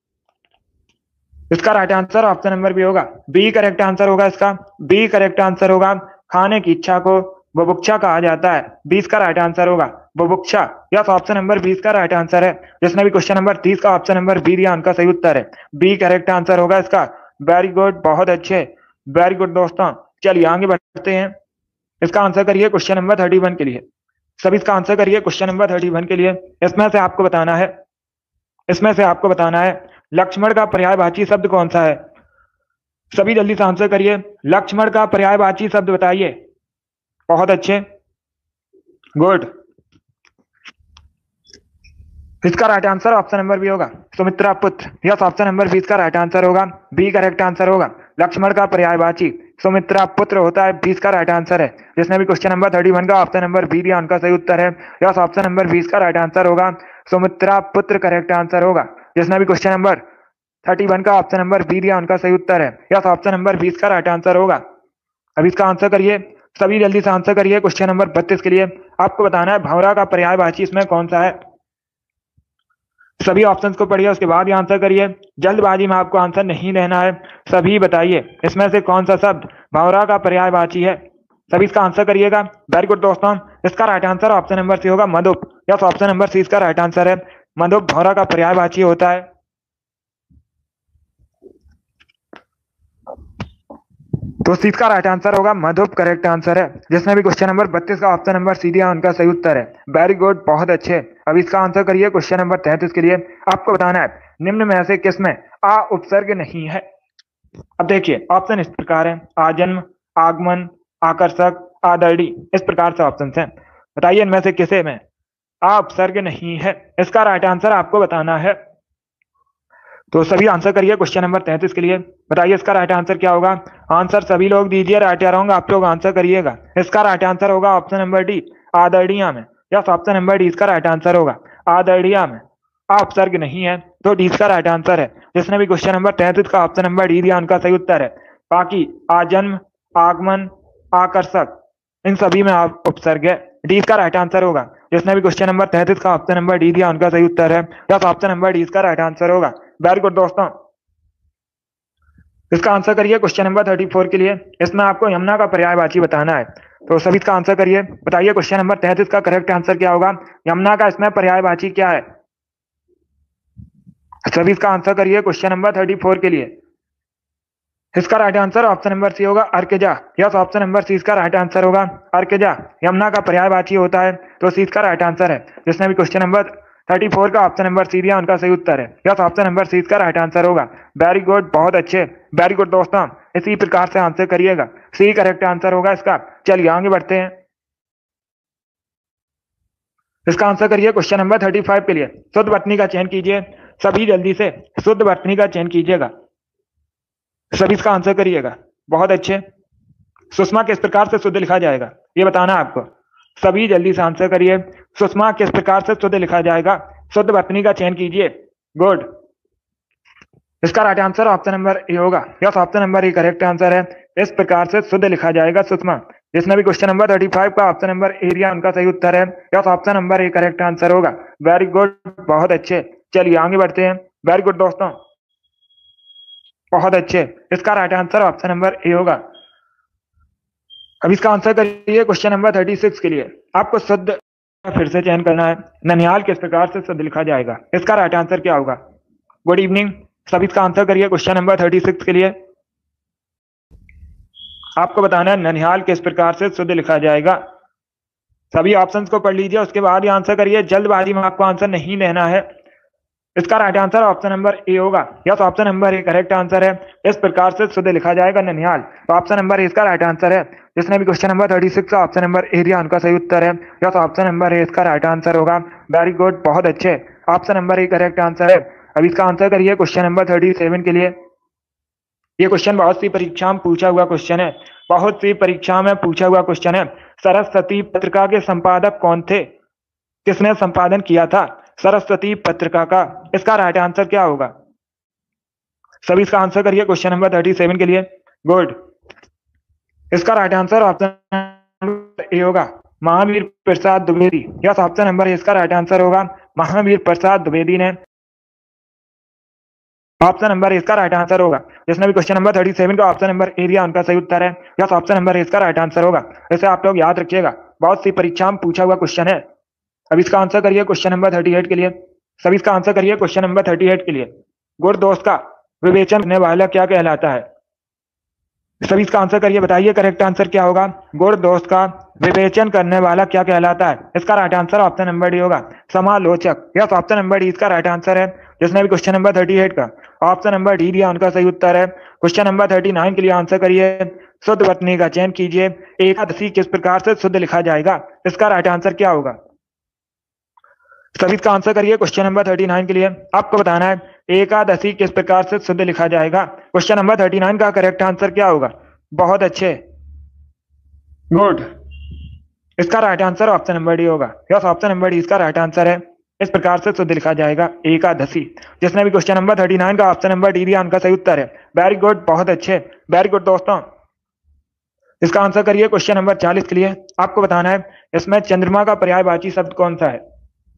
इसका right answer option number B होगा। बी करेक्ट आंसर होगा इसका। बी करेक्ट आंसर होगा। खाने की इच्छा को बुभुक्षा कहा जाता है। बीस का राइट आंसर होगा बुभुक्षा। यस, ऑप्शन नंबर बीस का राइट आंसर है। जिसने भी क्वेश्चन नंबर तीस का ऑप्शन नंबर बी दिया उनका सही उत्तर है। बी करेक्ट आंसर होगा इसका। वेरी गुड, बहुत अच्छे। वेरी गुड दोस्तों। चलिए आगे बढ़ते हैं। इसका आंसर करिए क्वेश्चन नंबर थर्टी वन के लिए। सभी इसका आंसर करिए क्वेश्चन नंबर थर्टी वन के लिए। इसमें से आपको बताना है इसमें से आपको बताना है लक्ष्मण का पर्यायवाची शब्द कौन सा है? सभी जल्दी से आंसर करिए। लक्ष्मण का पर्यायवाची शब्द बताइए। बहुत अच्छे, गुड। इसका right answer option number B होगा सुमित्रा पुत्र। यस, ऑप्शन नंबर बीस का राइट आंसर होगा। बी करेक्ट आंसर होगा। लक्ष्मण का पर्यायवाची सुमित्रा पुत्र होता है। बीस का राइट आंसर है। जिसने भी क्वेश्चन नंबर थर्टी वन का ऑप्शन नंबर बी दिया उनका सही उत्तर है। यस, ऑप्शन नंबर बीस का राइट आंसर होगा सुमित्रा पुत्र करेक्ट आंसर होगा। जिसने भी क्वेश्चन नंबर थर्टी वन का ऑप्शन नंबर बी दिया उनका सही उत्तर है। यस, ऑप्शन नंबर बीस का राइट आंसर होगा। अब इसका आंसर करिए। सभी जल्दी से आंसर करिए क्वेश्चन नंबर बत्तीस के लिए। आपको बताना है भंवरा का पर्यायवाची इसमें कौन सा है? सभी ऑप्शंस को पढ़िए, उसके बाद ही आंसर करिए। जल्दबाजी में आपको आंसर नहीं देना है। सभी बताइए इसमें से कौन सा शब्द भंवरा का पर्यायवाची है? सभी इसका आंसर करिएगा। वेरी गुड दोस्तों। इसका right answer option number C होगा मधुप। यस, ऑप्शन नंबर सी इसका राइट आंसर है। मधुप भंवरा का पर्यायवाची होता है। तो सी का राइट आंसर होगा मधुप करेक्ट आंसर है। जिसने भी क्वेश्चन नंबर बत्तीस का ऑप्शन नंबर सी दिया उनका सही उत्तर है। वेरी गुड, बहुत अच्छे। अब इसका आंसर करिए क्वेश्चन नंबर तैंतीस के लिए। आपको बताना है निम्न में से किसमें आ उपसर्ग नहीं है? अब देखिए ऑप्शन इस प्रकार है। आजन्म, आगमन, आकर्षक, आदरणी, इस प्रकार से ऑप्शन है। बताइए इनमें से किसे में आ उपसर्ग नहीं है? इसका राइट आंसर आपको बताना है। तो सभी आंसर करिए क्वेश्चन नंबर तैंतीस के लिए। बताइए इसका राइट आंसर क्या होगा? आंसर सभी लोग दीजिए, राइट या रॉन्ग आप लोग आंसर करिएगा। इसका राइट आंसर होगा ऑप्शन नंबर डी आदरणीय में। यस, ऑप्शन नंबर डी इसका राइट आंसर होगा आदरणीय में। अपसर्ग नहीं है, तो डी इसका राइट आंसर है। जिसने भी क्वेश्चन नंबर तैंतीस का ऑप्शन नंबर डी दिया उनका सही उत्तर है। बाकी आजन्म, आगमन, आकर्षक, इन सभी में आप उपसर्ग है, डी इसका राइट आंसर होगा। जिसने भी क्वेश्चन नंबर तैंतीस का ऑप्शन नंबर डी दिया उनका सही उत्तर है, यस ऑप्शन नंबर डी इसका राइट आंसर होगा। वेरी गुड दोस्तों, इसका आंसर करिए क्वेश्चन नंबर थर्टी फोर के लिए। इसमें आपको यमुना का पर्यायवाची बताना है, तो सभी इसका आंसर करिए। बताइए क्वेश्चन नंबर तैंतीस का करेक्ट आंसर क्या होगा, यमुना का इसमें पर्यायवाची क्या है। सभी इसका आंसर करिए क्वेश्चन नंबर थर्टी फोर के लिए। इसका right answer option number C होगा, अर्कजा। यस ऑप्शन नंबर सी इसका राइट आंसर होगा, अर्कजा यमुना का पर्यायवाची होता है, तो सी इसका राइट आंसर है। जिसने भी क्वेश्चन नंबर थर्टी फोर का ऑप्शन नंबर सी दिया उनका सही उत्तर है, यस ऑप्शन नंबर सी इसका राइट आंसर होगा। वेरी गुड, बहुत अच्छे, वेरी गुड दोस्तों, इसी प्रकार से आंसर करिएगा, सी करेक्ट आंसर होगा इसका। चलिए आगे बढ़ते हैं। इसका आंसर करिए क्वेश्चन नंबर थर्टी फाइव के लिए। शुद्ध वर्तनी का चयन कीजिए, सभी जल्दी से शुद्ध वर्तनी का चयन कीजिएगा, सभी इसका आंसर करिएगा। बहुत अच्छे, सुषमा किस प्रकार से शुद्ध लिखा जाएगा ये बताना है आपको, सभी जल्दी से आंसर करिए। सुषमा किस प्रकार से शुद्ध लिखा जाएगा, शुद्ध वर्तनी का चयन कीजिए। गुड, इसका right answer option number A होगा, yes option number A correct answer है। इस प्रकार से शुद्ध लिखा जाएगा सुषमा। जिसने भी क्वेश्चन नंबर थर्टी फाइव का ऑप्शन नंबर ए दिया उनका सही उत्तर है, yes option number A correct answer होगा। वेरी गुड, बहुत अच्छे, चलिए आगे बढ़ते हैं। वेरी गुड दोस्तों, बहुत अच्छे, इसका right answer option number A होगा। अब इसका आंसर करिए क्वेश्चन नंबर थर्टी सिक्स के लिए। आपको शुद्ध फिर से चयन करना है, ननिहाल किस प्रकार से शुद्ध लिखा जाएगा, इसका राइट आंसर क्या होगा। गुड इवनिंग, सभी इसका आंसर करिए क्वेश्चन नंबर थर्टी सिक्स के लिए। आपको बताना है ननिहाल किस प्रकार से शुद्ध लिखा जाएगा। सभी ऑप्शंस को पढ़ लीजिए, उसके बाद ही आंसर करिए, जल्दबाजी में आपको आंसर नहीं देना है। इसका right answer option number A होगा, yes option number A correct answer है। इस प्रकार से शुद्ध लिखा जाएगा ननिहाल, तो ऑप्शन नंबर ए इसका राइट आंसर है। जिसने भी क्वेश्चन नंबर थर्टी सिक्स का ऑप्शन नंबर ए दिया उनका सही उत्तर है, यस ऑप्शन नंबर ए इसका राइट आंसर होगा। वेरी गुड, बहुत अच्छे, option number A correct answer है। अब इसका आंसर करिए क्वेश्चन नंबर थर्टी सेवन के लिए। ये क्वेश्चन बहुत सी परीक्षा में पूछा हुआ क्वेश्चन है, बहुत सी परीक्षा में पूछा हुआ क्वेश्चन है। सरस्वती पत्रिका के संपादक कौन थे, किसने संपादन किया था सरस्वती पत्रिका का, इसका राइट आंसर क्या होगा। सभी इसका आंसर करिए क्वेश्चन नंबर थर्टी सेवन के लिए। गुड, इसका right answer option number A होगा, Mahavir Prasad Dwivedi. Yes option number A इसका राइट आंसर होगा, महावीर प्रसाद द्विवेदी ने, ऑप्शन नंबर इसका राइट आंसर होगा। जिसने भी क्वेश्चन नंबर थर्टी सेवन का ऑप्शन नंबर ए दिया उनका सही उत्तर है, यस ऑप्शन नंबर ए इसका राइट आंसर होगा। इसे आप लोग याद रखिएगा, बहुत सी परीक्षा में पूछा हुआ क्वेश्चन है। अब इसका आंसर करिए क्वेश्चन नंबर थर्टी एट के लिए। सभी इसका आंसर करिए क्वेश्चन नंबर थर्टी एट के लिए। गुड़ दोस्त का विवेचन करने वाला क्या कहलाता है, सभी इसका आंसर करिए, बताइए करेक्ट आंसर क्या होगा। गुड़ दोस्त का विवेचन करने वाला क्या कहलाता है, इसका right answer option number D होगा, समालोचक। यस ऑप्शन नंबर डी इसका राइट आंसर है। जिसने भी क्वेश्चन नंबर थर्टी एट का ऑप्शन नंबर डी दिया उनका सही उत्तर है। क्वेश्चन नंबर थर्टी नाइन के लिए आंसर करिए, शुद्ध वर्तनी का चयन कीजिए, एकादशी किस प्रकार से शुद्ध लिखा जाएगा, इसका राइट आंसर क्या होगा। सभी इसका आंसर करिए क्वेश्चन नंबर थर्टी नाइन के लिए। आपको बताना है एकादशी किस प्रकार से शुद्ध लिखा जाएगा। क्वेश्चन नंबर थर्टी नाइन का करेक्ट आंसर क्या होगा। बहुत अच्छे, गुड, इसका right answer option number D होगा। यस ऑप्शन नंबर डी इसका राइट आंसर है। इस प्रकार से शुद्ध लिखा जाएगा एकादशी। जिसने भी क्वेश्चन नंबर थर्टी नाइन का ऑप्शन नंबर डी दिया उनका सही उत्तर है। वेरी गुड, बहुत अच्छे, वेरी गुड दोस्तों। इसका आंसर करिए क्वेश्चन नंबर चालीस के लिए। आपको बताना है इसमें चंद्रमा का पर्यायवाची शब्द कौन सा है।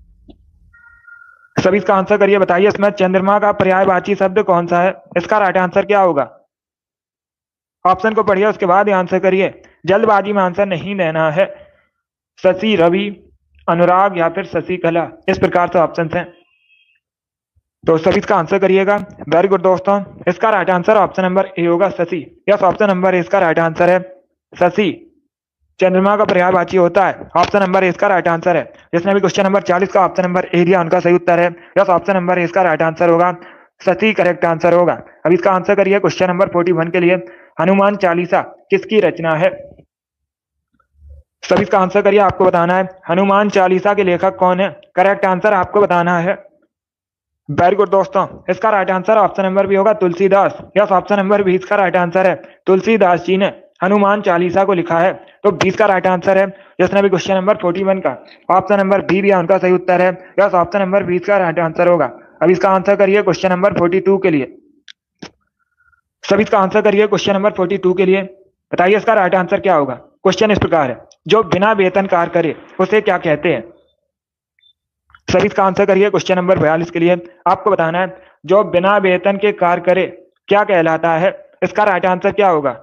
सभी इसका आंसर करिए, बताइए इसमें चंद्रमा का पर्यायवाची शब्द कौन सा है, इसका राइट आंसर क्या होगा। ऑप्शन को पढ़िए, उसके बाद आंसर करिए, जल्दबाजी में आंसर नहीं देना है। शशि, रवि, अनुराग या फिर शशि कला, इस प्रकार से ऑप्शन हैं, तो सभी इसका आंसर करिएगा। वेरी गुड दोस्तों, इसका right answer option number A होगा, शशि। यस ऑप्शन नंबर ए इसका राइट आंसर है, शशि चंद्रमा का पर्यायवाची होता है। ऑप्शन नंबर ए इसका राइट आंसर है। जिसने भी क्वेश्चन नंबर चालीस का ऑप्शन नंबर ए दिया उनका सही उत्तर है। यस ऑप्शन नंबर ए इसका राइट आंसर होगा, शशि करेक्ट आंसर होगा। अब इसका आंसर करिए क्वेश्चन नंबर फोर्टी वन के लिए। हनुमान चालीसा किसकी रचना है, सभी इसका आंसर करिए, आपको बताना है हनुमान चालीसा के लेखक कौन है, करेक्ट आंसर आपको बताना है। वेरी गुड दोस्तों, इसका right answer option number B होगा, Tulsidas. Yes option number B इसका राइट आंसर है, तुलसीदास जी ने हनुमान चालीसा को लिखा है। तो बीस का राइट आंसर है। जिसने भी क्वेश्चन नंबर फोर्टी वन का ऑप्शन नंबर बी दिया उनका सही उत्तर है। यस, ऑप्शन नंबर बीस का राइट आंसर होगा। अब इसका आंसर करिए क्वेश्चन नंबर फोर्टी टू के लिए। सभी इसका आंसर करिए क्वेश्चन नंबर फोर्टी टू के लिए। बताइए इसका राइट आंसर क्या होगा। क्वेश्चन इस प्रकार है, जो बिना वेतन कार्य करे उसे क्या कहते हैं। सभी इसका आंसर करिए क्वेश्चन नंबर बयालीस के लिए। आपको बताना है जो बिना वेतन के कार्य करे क्या कहलाता है। इसका राइट आंसर क्या होगा।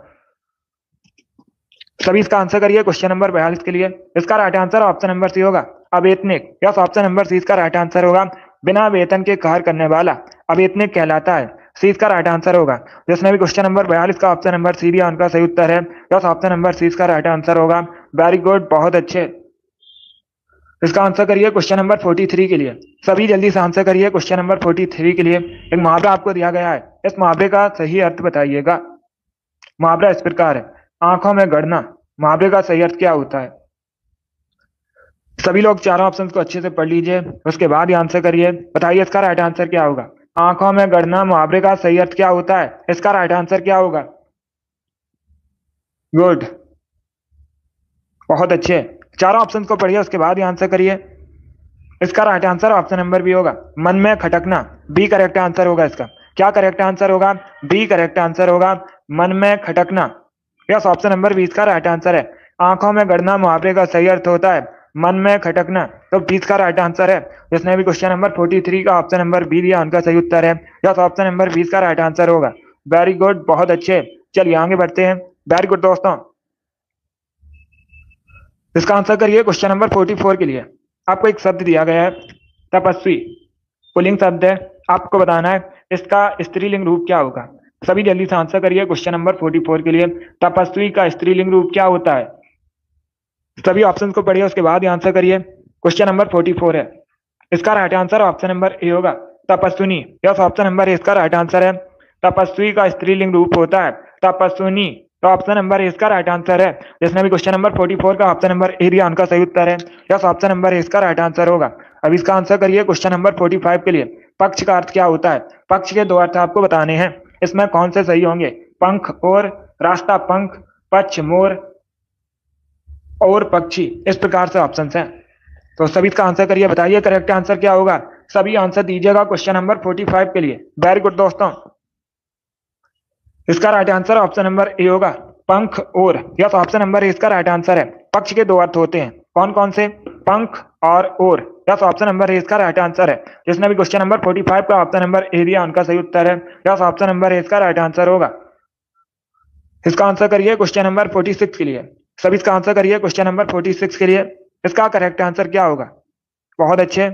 सभी इसका आंसर करिए क्वेश्चन नंबर बयालीस के लिए। इसका right answer option number C होगा, अवेतनिक। यस, ऑप्शन नंबर सी इसका राइट आंसर होगा। बिना वेतन के कार्य करने वाला अवेतनिक कहलाता है। सी इसका राइट आंसर होगा। जिसने भी क्वेश्चन नंबर बयालीस का ऑप्शन नंबर सी दिया उनका सही उत्तर है। यस, ऑप्शन नंबर सी इसका राइट आंसर होगा। वेरी गुड, बहुत अच्छे। इसका आंसर करिए क्वेश्चन नंबर फोर्टी थ्री के लिए। सभी जल्दी से आंसर करिए क्वेश्चन नंबर फोर्टी थ्री के लिए। एक मुहावरा आपको दिया गया है, इस मुहावरे का सही अर्थ बताइएगा। मुहावरा इस प्रकार है, आंखों में गड़ना। मुहावरे का सही अर्थ क्या होता है। सभी लोग चारों ऑप्शन को अच्छे से पढ़ लीजिए, उसके बाद ही आंसर करिए। बताइए इसका राइट आंसर क्या होगा। आंखों में गड़ना मुहावरे का सही अर्थ क्या होता है। इसका राइट आंसर क्या होगा। गुड, बहुत अच्छे। चारों ऑप्शन को पढ़िए, उसके बाद ही आंसर करिए। इसका right answer option number B होगा, मन में खटकना। बी करेक्ट आंसर होगा इसका। क्या करेक्ट आंसर होगा। बी करेक्ट आंसर होगा, मन में खटकना। यस, ऑप्शन नंबर बी इसका राइट आंसर है। आंखों में गड़ना मुहावरे का सही अर्थ होता है मन में खटकना, तो बीस का राइट आंसर है। जिसने भी क्वेश्चन नंबर फोर्टी थ्री का ऑप्शन नंबर बी दिया उनका सही उत्तर है। यस, ऑप्शन नंबर बीस का राइट आंसर होगा। वेरी गुड, बहुत अच्छे। चलिए आगे बढ़ते हैं। वेरी गुड दोस्तों, इसका आंसर करिए क्वेश्चन नंबर फोर्टी फोर के लिए। आपको एक शब्द दिया गया है, तपस्वी। पुल्लिंग शब्द है, आपको बताना है इसका स्त्रीलिंग रूप क्या होगा। सभी जल्दी से आंसर करिए क्वेश्चन नंबर फोर्टी फोर के लिए। तपस्वी का स्त्रीलिंग रूप क्या होता है। सभी ऑप्शन को पढ़िए, उसके बाद ही आंसर करिए। क्वेश्चन नंबर फोर्टी फोर है, इसका right answer option number A होगा, तपस्विनी। यस, ऑप्शन नंबर ए इसका राइट आंसर है। तपस्वी का स्त्रीलिंग रूप होता है तपस्विनी, तो ऑप्शन नंबर ए इसका राइट आंसर है। जिसने भी क्वेश्चन नंबर फोर्टी फोर का ऑप्शन नंबर ए दिया उनका सही उत्तर है। यस, ऑप्शन नंबर ए इसका राइट आंसर होगा। अब इसका आंसर करिए क्वेश्चन नंबर फोर्टी फाइव के लिए। पक्ष का अर्थ क्या होता है। पक्ष के दो अर्थ आपको बताने हैं, इसमें कौन से सही होंगे। पंख और रास्ता, पंख, पक्ष, मोर और पक्षी, इस प्रकार से ऑप्शन हैं। तो सभी इसका आंसर करिए, बताइए करेक्ट आंसर क्या होगा। सभी आंसर दीजिएगा क्वेश्चन नंबर फोर्टी फाइव के लिए। वेरी गुड दोस्तों, इसका right answer option number A होगा, पंख और। यस, ऑप्शन नंबर ए इसका राइट आंसर है। पक्ष के दो अर्थ होते हैं, कौन कौन से। पंख और और। यस, ऑप्शन नंबर ए इसका राइट आंसर है। जिसने भी क्वेश्चन नंबर फोर्टी फाइव का ऑप्शन नंबर ए दिया उनका सही उत्तर है। यस, ऑप्शन नंबर ए इसका राइट आंसर होगा। इसका आंसर करिए क्वेश्चन नंबर फोर्टी सिक्स के लिए। सभी इसका आंसर करिए क्वेश्चन नंबर फोर्टी सिक्स के लिए। इसका करेक्ट आंसर क्या होगा। बहुत अच्छे।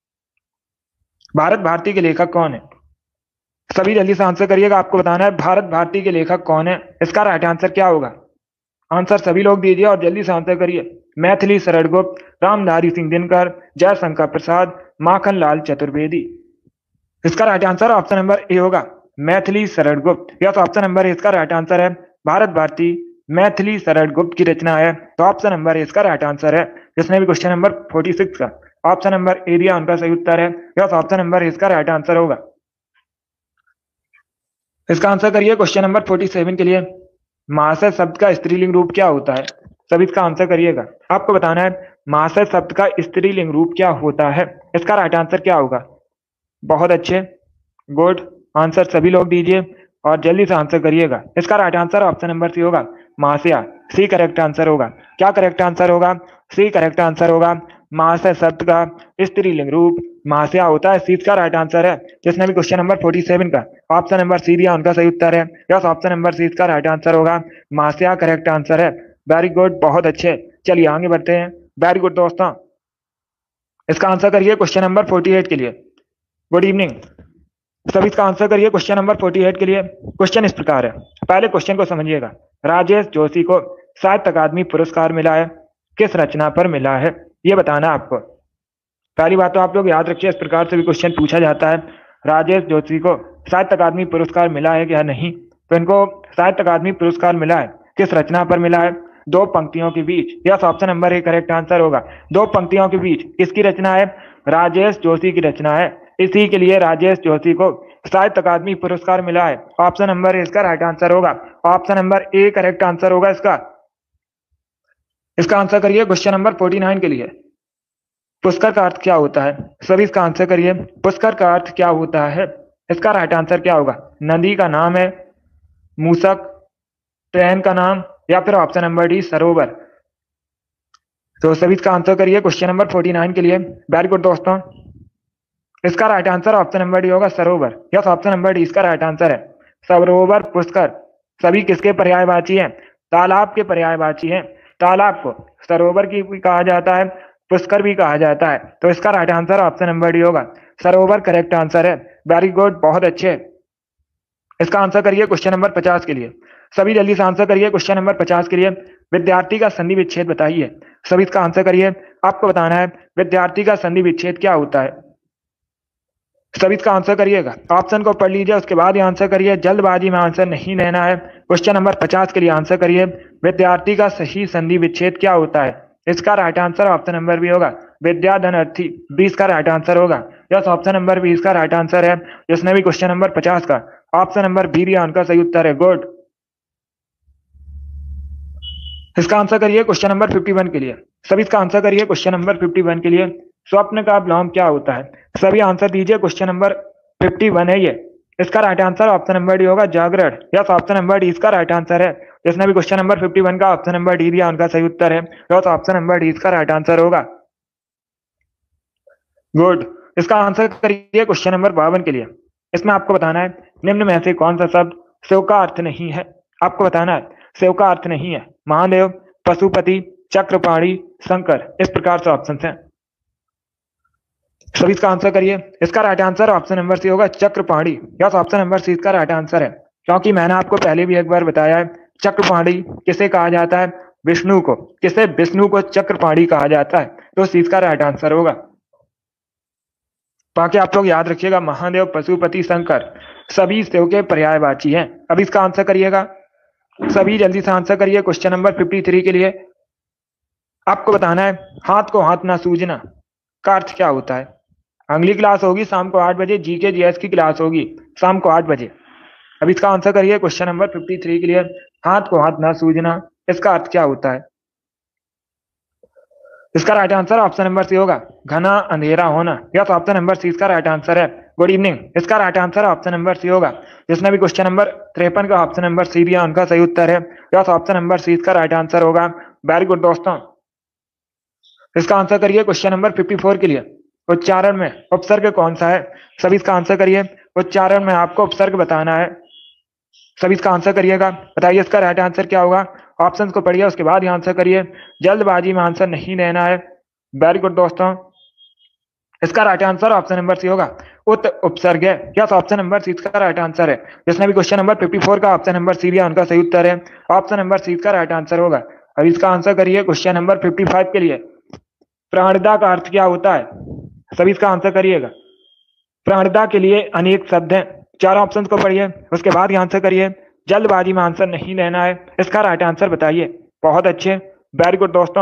भारत भारती के लेखक कौन है। सभी जल्दी से आंसर करिएगा, आपको बताना है भारत भारती के लेखक कौन है। इसका राइट आंसर क्या होगा। आंसर सभी लोग दीजिए और जल्दी से आंसर करिए। मैथिली शरण गुप्त, रामधारी सिंह दिनकर, जयशंकर प्रसाद, माखन लाल चतुर्वेदी। इसका right answer option number A होगा, Maithili Sharan Gupt. Yes, option number A इसका राइट आंसर है। भारत भारती मैथिली शरण गुप्त की रचना है, तो ऑप्शन नंबर ए इसका राइट आंसर है। जिसने भी क्वेश्चन नंबर फोर्टी सिक्स का ऑप्शन नंबर ए दिया उनका सही उत्तर है। यस, ऑप्शन नंबर ए इसका राइट आंसर होगा। इसका आंसर करिए क्वेश्चन नंबर फोर्टी सेवन के लिए। महाशय शब्द का स्त्रीलिंग रूप क्या होता है। सभी इसका आंसर करिएगा, आपको बताना है महाशय शब्द का स्त्रीलिंग रूप क्या होता है। इसका राइट आंसर क्या होगा। बहुत अच्छे, गुड। आंसर सभी लोग दीजिए और जल्दी से आंसर करिएगा। इसका right answer option number C होगा, महाशया। सी करेक्ट आंसर होगा। क्या करेक्ट आंसर होगा। सी करेक्ट आंसर होगा। महाशय शब्द का स्त्रीलिंग रूप महाशया होता है। सी का राइट आंसर है। जिसने भी क्वेश्चन नंबर फोर्टी सेवन का ऑप्शन नंबर सी दिया उनका सही उत्तर है। यस, ऑप्शन नंबर सी का राइट आंसर होगा, महाशया करेक्ट आंसर है। वेरी गुड, बहुत अच्छे। चलिए आगे बढ़ते हैं। वेरी गुड दोस्तों, इसका आंसर करिए क्वेश्चन नंबर फोर्टी एट के लिए। Good evening. सभी इसका आंसर करिए क्वेश्चन नंबर फोर्टी एट के लिए। क्वेश्चन इस प्रकार है, पहले क्वेश्चन को समझिएगा। राजेश जोशी को साहित्य अकादमी पुरस्कार मिला है, किस रचना पर मिला है, ये बताना है आपको। पहली बात तो आप लोग याद रखिए, इस प्रकार से भी क्वेश्चन पूछा जाता है। राजेश जोशी को साहित्य अकादमी पुरस्कार मिला है या नहीं, तो इनको साहित्य अकादमी पुरस्कार मिला है, किस रचना पर मिला है। दो पंक्तियों के बीच। Yes, option number A correct answer होगा। दो पंक्तियों के बीच किसकी रचना है, राजेश जोशी की रचना है। इसी के लिए राजेश जोशी को साहित्य अकादमी पुरस्कार मिला है। ऑप्शन नंबर ए इसका राइट आंसर होगा। Option number A correct answer होगा इसका। इसका आंसर करिए क्वेश्चन नंबर फोर्टी नाइन के लिए। पुष्कर का अर्थ क्या होता है? सभी इसका आंसर करिए। पुष्कर का अर्थ क्या होता है? इसका राइट आंसर क्या होगा? नदी का नाम है, मूसक, ट्रेन का नाम, या फिर ऑप्शन नंबर डी सरोवर। तो सभी इसका आंसर करिए क्वेश्चन नंबर फोर्टी नाइन के लिए। वेरी गुड दोस्तों, इसका right answer option number D होगा सरोवर। यस, ऑप्शन नंबर डी इसका राइट आंसर है। सरोवर, पुष्कर सभी किसके पर्यायवाची हैं? तालाब के पर्यायवाची हैं। तालाब को सरोवर की भी कहा जाता है, पुष्कर भी कहा जाता है। तो इसका right answer option number D होगा सरोवर, करेक्ट आंसर है। वेरी गुड, बहुत अच्छे। इसका आंसर करिए क्वेश्चन नंबर पचास के लिए। सभी जल्दी से आंसर करिए क्वेश्चन नंबर पचास के लिए। विद्यार्थी का संधि विच्छेद बताइए। सभी इसका आंसर करिए। आपको बताना है विद्यार्थी का संधि विच्छेद क्या होता है। सभी इसका आंसर करिएगा। ऑप्शन को पढ़ लीजिए, उसके बाद ही आंसर करिए। जल्दबाजी में आंसर नहीं लेना है। क्वेश्चन नंबर पचास के लिए आंसर करिए। विद्यार्थी का सही संधि विच्छेद क्या होता है? इसका right answer option number B होगा विद्या धन अर्थी। बीस का राइट आंसर होगा। यस, ऑप्शन नंबर बीस का राइट आंसर है। जिसने भी क्वेश्चन नंबर पचास का ऑप्शन नंबर बी दिया उनका सही उत्तर है। गुड। इसका आंसर करिए क्वेश्चन नंबर फिफ्टी वन के लिए। सभी इसका आंसर करिए क्वेश्चन नंबर फिफ्टी वन के लिए। स्वप्न का विलोम क्या होता है? सभी आंसर दीजिए। क्वेश्चन नंबर फिफ्टी वन है ये। इसका right answer option number D होगा जागरण। यस, ऑप्शन नंबर डी इसका राइट आंसर है। जिसने भी क्वेश्चन नंबर फिफ्टी वन का ऑप्शन नंबर डी दिया उनका सही उत्तर है। यस, ऑप्शन नंबर डी इसका राइट आंसर होगा। गुड। इसका आंसर करिए क्वेश्चन नंबर बावन के लिए। इसमें आपको बताना है निम्न में से कौन सा शब्द सेव का अर्थ नहीं है। आपको बताना है सेव का अर्थ नहीं है। महादेव, पशुपति, चक्रपाणी, शंकर, इस प्रकार से ऑप्शन हैं। सभी इसका आंसर करिए। इसका right answer option number C होगा Chakrapani. Yes, option number C इसका राइट आंसर है। क्योंकि मैंने आपको पहले भी एक बार बताया है चक्रपाणी किसे कहा जाता है? विष्णु को। किसे? विष्णु को चक्रपाणी कहा जाता है। तो सी इसका राइट आंसर होगा। बाकी आप लोग याद रखिएगा महादेव, पशुपति, शंकर सभी सेव के पर्यायवाची हैं। अब इसका आंसर करिएगा। सभी जल्दी से आंसर करिए क्वेश्चन नंबर फिफ्टी थ्री के लिए। आपको बताना है हाथ को हाथ ना सूझना का अर्थ क्या होता है। अगली क्लास होगी शाम को आठ बजे। जीके जीएस की क्लास होगी शाम को आठ बजे। अब इसका आंसर करिए क्वेश्चन नंबर फिफ्टी थ्री के लिए। हाथ को हाथ ना सूझना इसका अर्थ क्या होता है? इसका right answer option number C होगा घना अंधेरा होना। यस, ऑप्शन नंबर सी इसका राइट आंसर है। Good evening. इसका right answer option number C होगा। जिसने भी क्वेश्चन नंबर तिरपन का ऑप्शन नंबर सी दिया उनका सही उत्तर है। यस, ऑप्शन नंबर सी इसका राइट आंसर होगा। वेरी गुड दोस्तों। इसका आंसर करिए क्वेश्चन नंबर फिफ्टी फोर के लिए। उच्चारण में उपसर्ग कौन सा है? सभी इसका आंसर करिए। उच्चारण में आपको उपसर्ग बताना है। सभी इसका आंसर करिएगा। बताइए इसका राइट आंसर क्या होगा। ऑप्शंस को पढ़िए, उसके बाद ही आंसर करिए। जल्दबाजी में आंसर नहीं लेना है। वेरी गुड दोस्तों। इसका right answer option number C होगा उत उपसर्ग है। यस, ऑप्शन नंबर सी इसका राइट आंसर है। जिसने भी क्वेश्चन नंबर फिफ्टी फोर का ऑप्शन नंबर सी दिया उनका सही उत्तर है। ऑप्शन नंबर सी इसका राइट आंसर होगा। अब इसका आंसर करिए क्वेश्चन नंबर फिफ्टी फाइव के लिए। प्राणदा का अर्थ क्या होता है? सभी इसका आंसर करिएगा। प्राणदा के लिए अनेक शब्द हैं। चार ऑप्शन को पढ़िए, उसके बाद ही आंसर करिए। जल्दबाजी में आंसर नहीं लेना है। इसका राइट आंसर बताइए। बहुत अच्छे, वेरी गुड दोस्तों।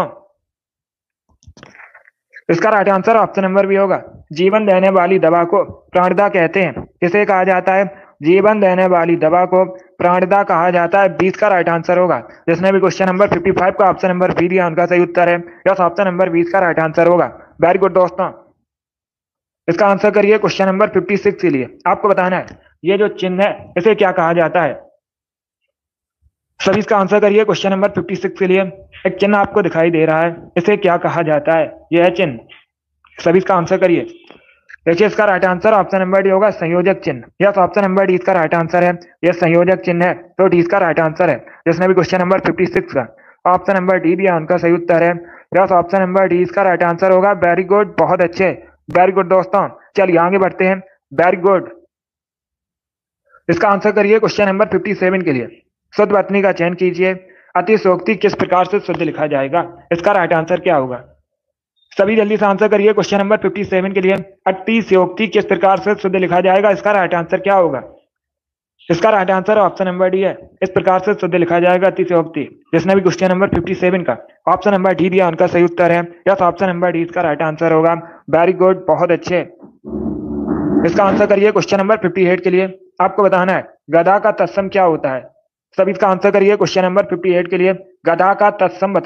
इसका राइट आंसर ऑप्शन नंबर भी होगा जीवन देने वाली दवा को प्राणदा कहते हैं। किसे कहा जाता है? जीवन देने वाली दवा को प्राणदा कहा जाता है। बीस का राइट आंसर होगा। जिसने भी क्वेश्चन नंबर फिफ्टी फाइव का ऑप्शन नंबर बी दिया उनका सही उत्तर है। यस, ऑप्शन नंबर बीस का राइट आंसर होगा। वेरी गुड दोस्तों। इसका आंसर करिए क्वेश्चन नंबर फिफ्टी सिक्स के लिए। आपको बताना है ये जो चिन्ह है इसे क्या कहा जाता है। सभी इसका आंसर करिए क्वेश्चन नंबर फिफ्टी सिक्स के लिए। एक चिन्ह आपको दिखाई दे रहा है, इसे क्या कहा जाता है? यह है चिन्ह। सभी इसका आंसर करिए। देखिए इसका right answer option number D होगा संयोजक चिन्ह। यस, ऑप्शन नंबर डी इसका राइट आंसर है। यह संयोजक चिन्ह है, तो डी इसका राइट आंसर है। जिसने भी क्वेश्चन नंबर फिफ्टी सिक्स का ऑप्शन नंबर डी दिया उनका सही उत्तर है। यस, ऑप्शन नंबर डी इसका राइट आंसर होगा। वेरी गुड, बहुत अच्छे, वेरी गुड दोस्तों। चलिए आगे बढ़ते हैं। Very good. इसका आंसर करिए क्वेश्चन नंबर फिफ्टी सेवन के लिए। शुद्ध वर्तनी का चयन कीजिए। अतिशयोक्ति किस प्रकार से शुद्ध लिखा जाएगा? इसका राइट आंसर क्या होगा? सभी जल्दी से आंसर करिए क्वेश्चन नंबर फिफ्टी सेवन के लिए। अतिशयोक्ति किस प्रकार से शुद्ध लिखा जाएगा? इसका राइट आंसर क्या होगा? इसका right answer option number D है। इस प्रकार से शुद्ध लिखा जाएगा अतिशयोक्ति। जिसने भी क्वेश्चन नंबर फिफ्टी सेवन का ऑप्शन नंबर डी दिया उनका सही उत्तर है। यस, ऑप्शन नंबर डी इसका राइट आंसर होगा। वेरी गुड, बहुत अच्छे। इसका आंसर करिए क्वेश्चन नंबर फिफ्टी एट के लिए। आपको बताना है गधा का तत्सम क्या होता है। सभी इसका आंसर करिए क्वेश्चन नंबर फिफ्टी एट के लिए। गधा का तत्सम बताइए।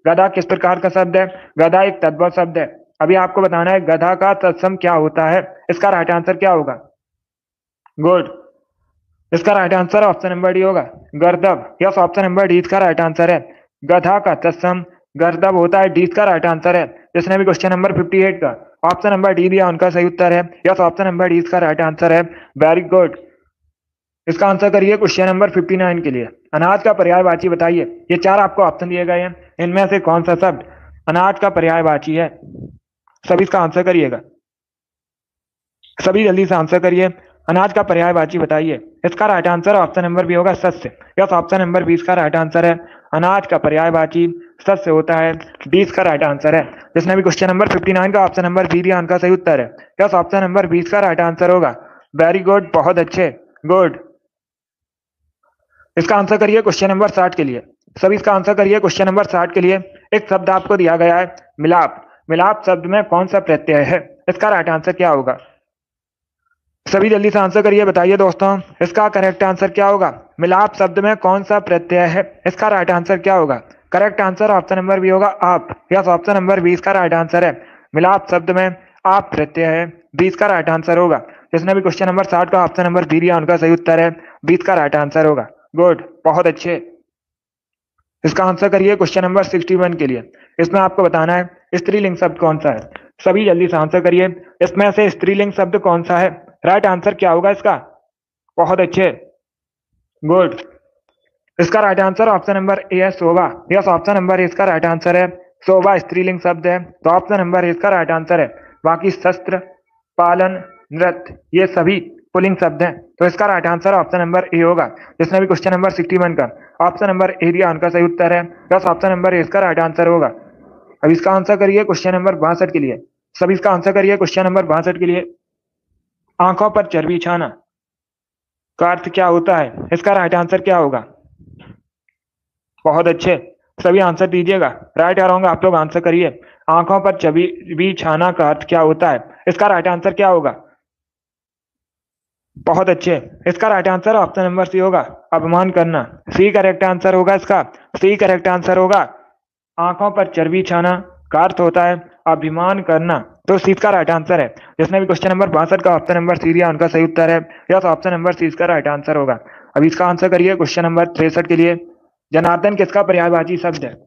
गधा किस प्रकार का शब्द है? गधा एक तद्भव शब्द है। अभी आपको बताना है गधा का तत्सम क्या होता है। इसका राइट आंसर क्या होगा? गुड। इसका right answer option number D होगा, गर्दभ। यस, ऑप्शन नंबर डी इसका राइट आंसर है। गधा का तत्सम गर्दभ होता है, डी इसका राइट आंसर है। जिसने भी क्वेश्चन नंबर अट्ठावन का ऑप्शन नंबर डी दिया उनका सही उत्तर है। यस, ऑप्शन नंबर डी इसका राइट आंसर है। Very good. इसका आंसर करिए क्वेश्चन नंबर उनसठ के लिए। अनाज का पर्यायवाची बताइए। ये चार आपको ऑप्शन दिए गए हैं, इनमें से कौन सा शब्द अनाज का पर्यायवाची है? सभी इसका आंसर करिएगा, सभी जल्दी से आंसर करिए। अनाज का पर्यायवाची बताइए। इसका right answer option number B होगा, शस्य। यस, ऑप्शन नंबर बी इसका राइट आंसर है। अनाज का पर्यायवाची शस्य होता है, डी इसका राइट आंसर है। जिसने भी क्वेश्चन नंबर उनसठ का ऑप्शन नंबर बी दिया उनका सही उत्तर है। यस, ऑप्शन नंबर बी इसका राइट आंसर होगा। वेरी गुड, बहुत अच्छे, गुड। इसका आंसर करिए क्वेश्चन नंबर साठ के लिए। सभी इसका आंसर करिए क्वेश्चन नंबर साठ के लिए। एक शब्द आपको दिया गया है मिलाप। मिलाप शब्द में कौन सा प्रत्यय है? इसका राइट आंसर क्या होगा? सभी जल्दी से आंसर करिए, बताइए दोस्तों इसका करेक्ट आंसर क्या होगा? मिलाप शब्द में कौन सा प्रत्यय है? इसका राइट आंसर क्या होगा? Correct answer option number B होगा, आप। यस, ऑप्शन नंबर बी इसका राइट आंसर है। मिलाप शब्द में आप प्रत्यय है, बी इसका राइट आंसर होगा। जिसने भी क्वेश्चन नंबर साठ का ऑप्शन नंबर बी दिया उनका सही उत्तर है, बी इसका राइट आंसर होगा। गुड, बहुत अच्छे। इसका आंसर करिए क्वेश्चन नंबर इकसठ के लिए। इसमें आपको बताना है स्त्रीलिंग शब्द कौन सा है। सभी जल्दी से आंसर करिए। इसमें से स्त्रीलिंग शब्द कौन सा है? राइट आंसर क्या होगा इसका? बहुत अच्छे, गुड। इसका right answer option number A है, शोभा। यस, ऑप्शन नंबर ए इसका राइट आंसर है। शोभा स्त्रीलिंग शब्द है, तो ऑप्शन नंबर ए इसका राइट आंसर है। बाकी शस्त्र, पालन, नृत्य ये सभी पुल्लिंग शब्द हैं, तो इसका right answer option number A होगा। जिसने भी क्वेश्चन नंबर इकसठ का ऑप्शन नंबर ए दिया उनका सही उत्तर है। यस, ऑप्शन नंबर ए इसका राइट आंसर होगा। अब इसका आंसर करिए क्वेश्चन नंबर बासठ के लिए। सभी इसका आंसर करिए क्वेश्चन नंबर बासठ के लिए। आंखों पर चर्बी छाना का अर्थ क्या होता है? इसका राइट आंसर क्या होगा? बहुत अच्छे, सभी आंसर दीजिएगा। राइट या रॉन्ग आप लोग आंसर करिए। आंखों पर चर्बी छाना का अर्थ क्या होता है? इसका राइट आंसर क्या होगा? बहुत अच्छे, इसका right answer option number C होगा, अपमान करना। सी करेक्ट आंसर होगा इसका, सी करेक्ट आंसर होगा। आंखों पर चर्बी छाना का अर्थ होता है अभिमान करना, तो सी का राइट आंसर है। जिसने भी क्वेश्चन नंबर बासठ का ऑप्शन नंबर सी दिया उनका सही उत्तर है। यस, ऑप्शन नंबर सी इसका राइट आंसर होगा। अब इसका आंसर करिए क्वेश्चन नंबर तिरसठ के लिए। जनार्दन किसका पर्यायवाची शब्द है?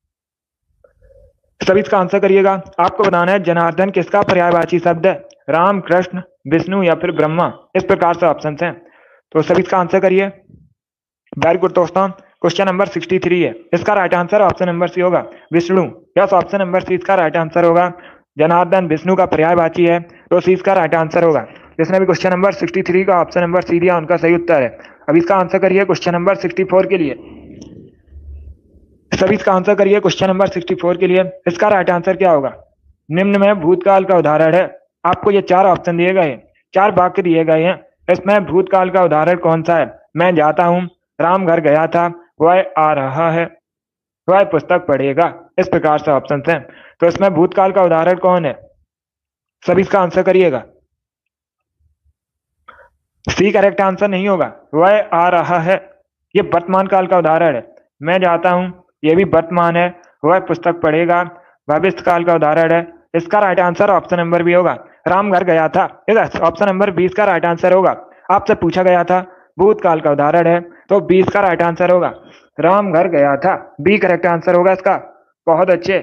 सभी इसका आंसर करिएगा। आपको बताना है जनार्दन किसका पर्यायवाची शब्द है? राम, कृष्ण, विष्णु या फिर ब्रह्मा, इस प्रकार से ऑप्शन हैं, तो सभी इसका आंसर करिए। वेरी गुड दोस्तों, क्वेश्चन नंबर तिरसठ है। इसका right answer option number C होगा, विष्णु। यस, ऑप्शन नंबर सी इसका राइट आंसर होगा। जनार्दन विष्णु का पर्यायवाची है, तो सी इसका राइट आंसर होगा। जिसने भी क्वेश्चन नंबर तिरसठ का ऑप्शन नंबर सी दिया उनका सही उत्तर है। अब इसका आंसर करिए क्वेश्चन नंबर चौंसठ के लिए। सभी इसका आंसर करिए क्वेश्चन नंबर चौंसठ के लिए। इसका राइट आंसर क्या होगा? निम्न में भूतकाल का उदाहरण है। आपको ये चार ऑप्शन दिए गए, चार वाक्य दिए गए हैं। इसमें भूतकाल का उदाहरण कौन सा है? मैं जाता हूँ, राम घर गया था, वह आ रहा है, वह पुस्तक पढ़ेगा, इस प्रकार से ऑप्शन हैं। तो इसमें भूतकाल का उदाहरण कौन है? सभी इसका आंसर करिएगा। सी करेक्ट आंसर नहीं होगा, वह आ रहा है ये वर्तमान काल का उदाहरण है। मैं जाता हूँ ये भी वर्तमान है, वह पुस्तक पढ़ेगा भविष्य काल का उदाहरण है। इसका right answer option number B होगा, राम घर गया था। ऑप्शन नंबर बीस का राइट आंसर होगा। आपसे पूछा गया था भूतकाल का उदाहरण है, तो बीस का राइट आंसर होगा, राम घर गया था, बी करेक्ट आंसर होगा इसका। बहुत अच्छे,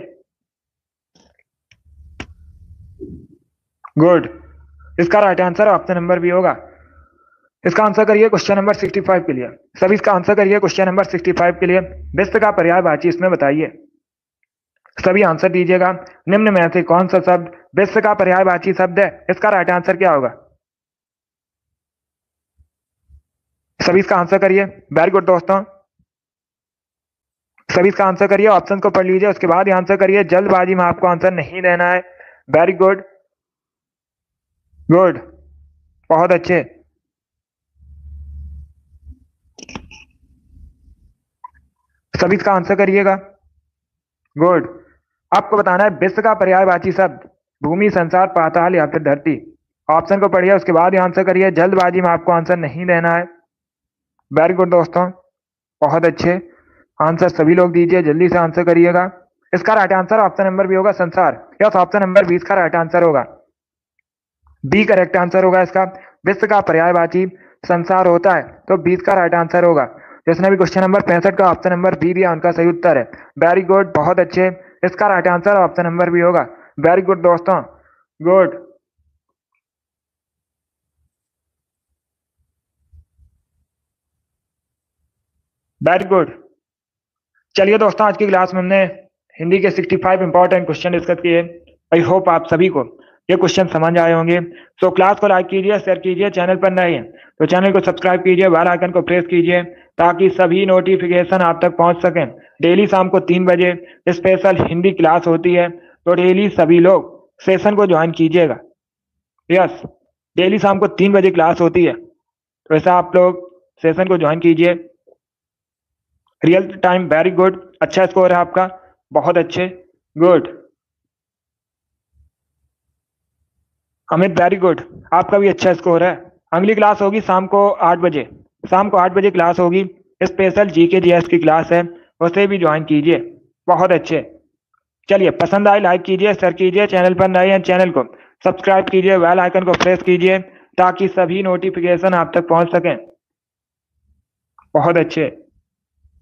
गुड। इसका right answer option number B होगा। इसका आंसर करिए क्वेश्चन नंबर पैंसठ के लिए। सभी इसका आंसर करिए क्वेश्चन नंबर पैंसठ के लिए। विश्व का पर्यायवाची इसमें बताइए। सभी आंसर दीजिएगा। निम्न में से कौन सा शब्द विश्व का पर्यायवाची शब्द है? इसका राइट आंसर क्या होगा? सभी इसका आंसर करिए। वेरी गुड दोस्तों, सभी इसका आंसर करिए। ऑप्शन को पढ़ लीजिए, उसके बाद आंसर करिए। जल्दबाजी में आपको आंसर नहीं देना है। वेरी गुड, गुड, बहुत अच्छे। सभी इसका आंसर करिएगा। गुड। आपको बताना है विश्व का पर्यायवाची शब्द भूमि, संसार, पाताल या फिर धरती। ऑप्शन को पढ़िए, उसके बाद आंसर करिए। जल्दबाजी में आपको आंसर नहीं देना है। वेरी गुड दोस्तों, बहुत अच्छे आंसर सभी लोग दीजिए, जल्दी से आंसर करिएगा। इसका right answer option number B होगा संसार। यस, ऑप्शन नंबर बी इसका राइट आंसर होगा। बी करेक्ट आंसर होगा इसका। विश्व का पर्यायवाची संसार होता है, तो बी का राइट आंसर होगा। जिसने भी क्वेश्चन नंबर पैंसठ का ऑप्शन नंबर बी दिया उनका सही उत्तर है। वेरी गुड, बहुत अच्छे। इसका right answer option number B होगा। वेरी गुड दोस्तों, गुड। Very good. चलिए दोस्तों, आज की क्लास में हमने हिंदी के पैंसठ इंपॉर्टेंट क्वेश्चन डिस्कस किए। आई होप आप सभी को ये क्वेश्चन समझ आए होंगे। तो क्लास को लाइक कीजिए, शेयर कीजिए, चैनल पर नए हैं तो चैनल को सब्सक्राइब कीजिए, बेल आइकन को प्रेस कीजिए ताकि सभी नोटिफिकेशन आप तक पहुंच सकें। डेली शाम को तीन बजे स्पेशल हिंदी क्लास होती है, तो डेली सभी लोग सेशन को ज्वाइन कीजिएगा। यस, डेली शाम को तीन बजे क्लास होती है, तो ऐसा आप लोग सेशन को ज्वाइन कीजिए। रियल टाइम, वेरी गुड, अच्छा स्कोर है आपका, बहुत अच्छे, गुड। अमित वेरी गुड, आपका भी अच्छा स्कोर है। अगली क्लास होगी शाम को आठ बजे। शाम को आठ बजे क्लास होगी, स्पेशल जीके जीएस की क्लास है, उसे भी ज्वाइन कीजिए। बहुत अच्छे। चलिए, पसंद आए लाइक कीजिए, शेयर कीजिए, चैनल पर नए हैं चैनल को सब्सक्राइब कीजिए, बेल आइकन को प्रेस कीजिए ताकि सभी नोटिफिकेशन आप तक पहुंच सकें। बहुत अच्छे।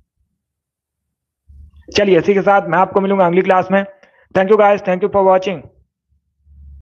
चलिए, इसी के साथ मैं आपको मिलूंगा अगली क्लास में। Thank you guys, thank you for watching.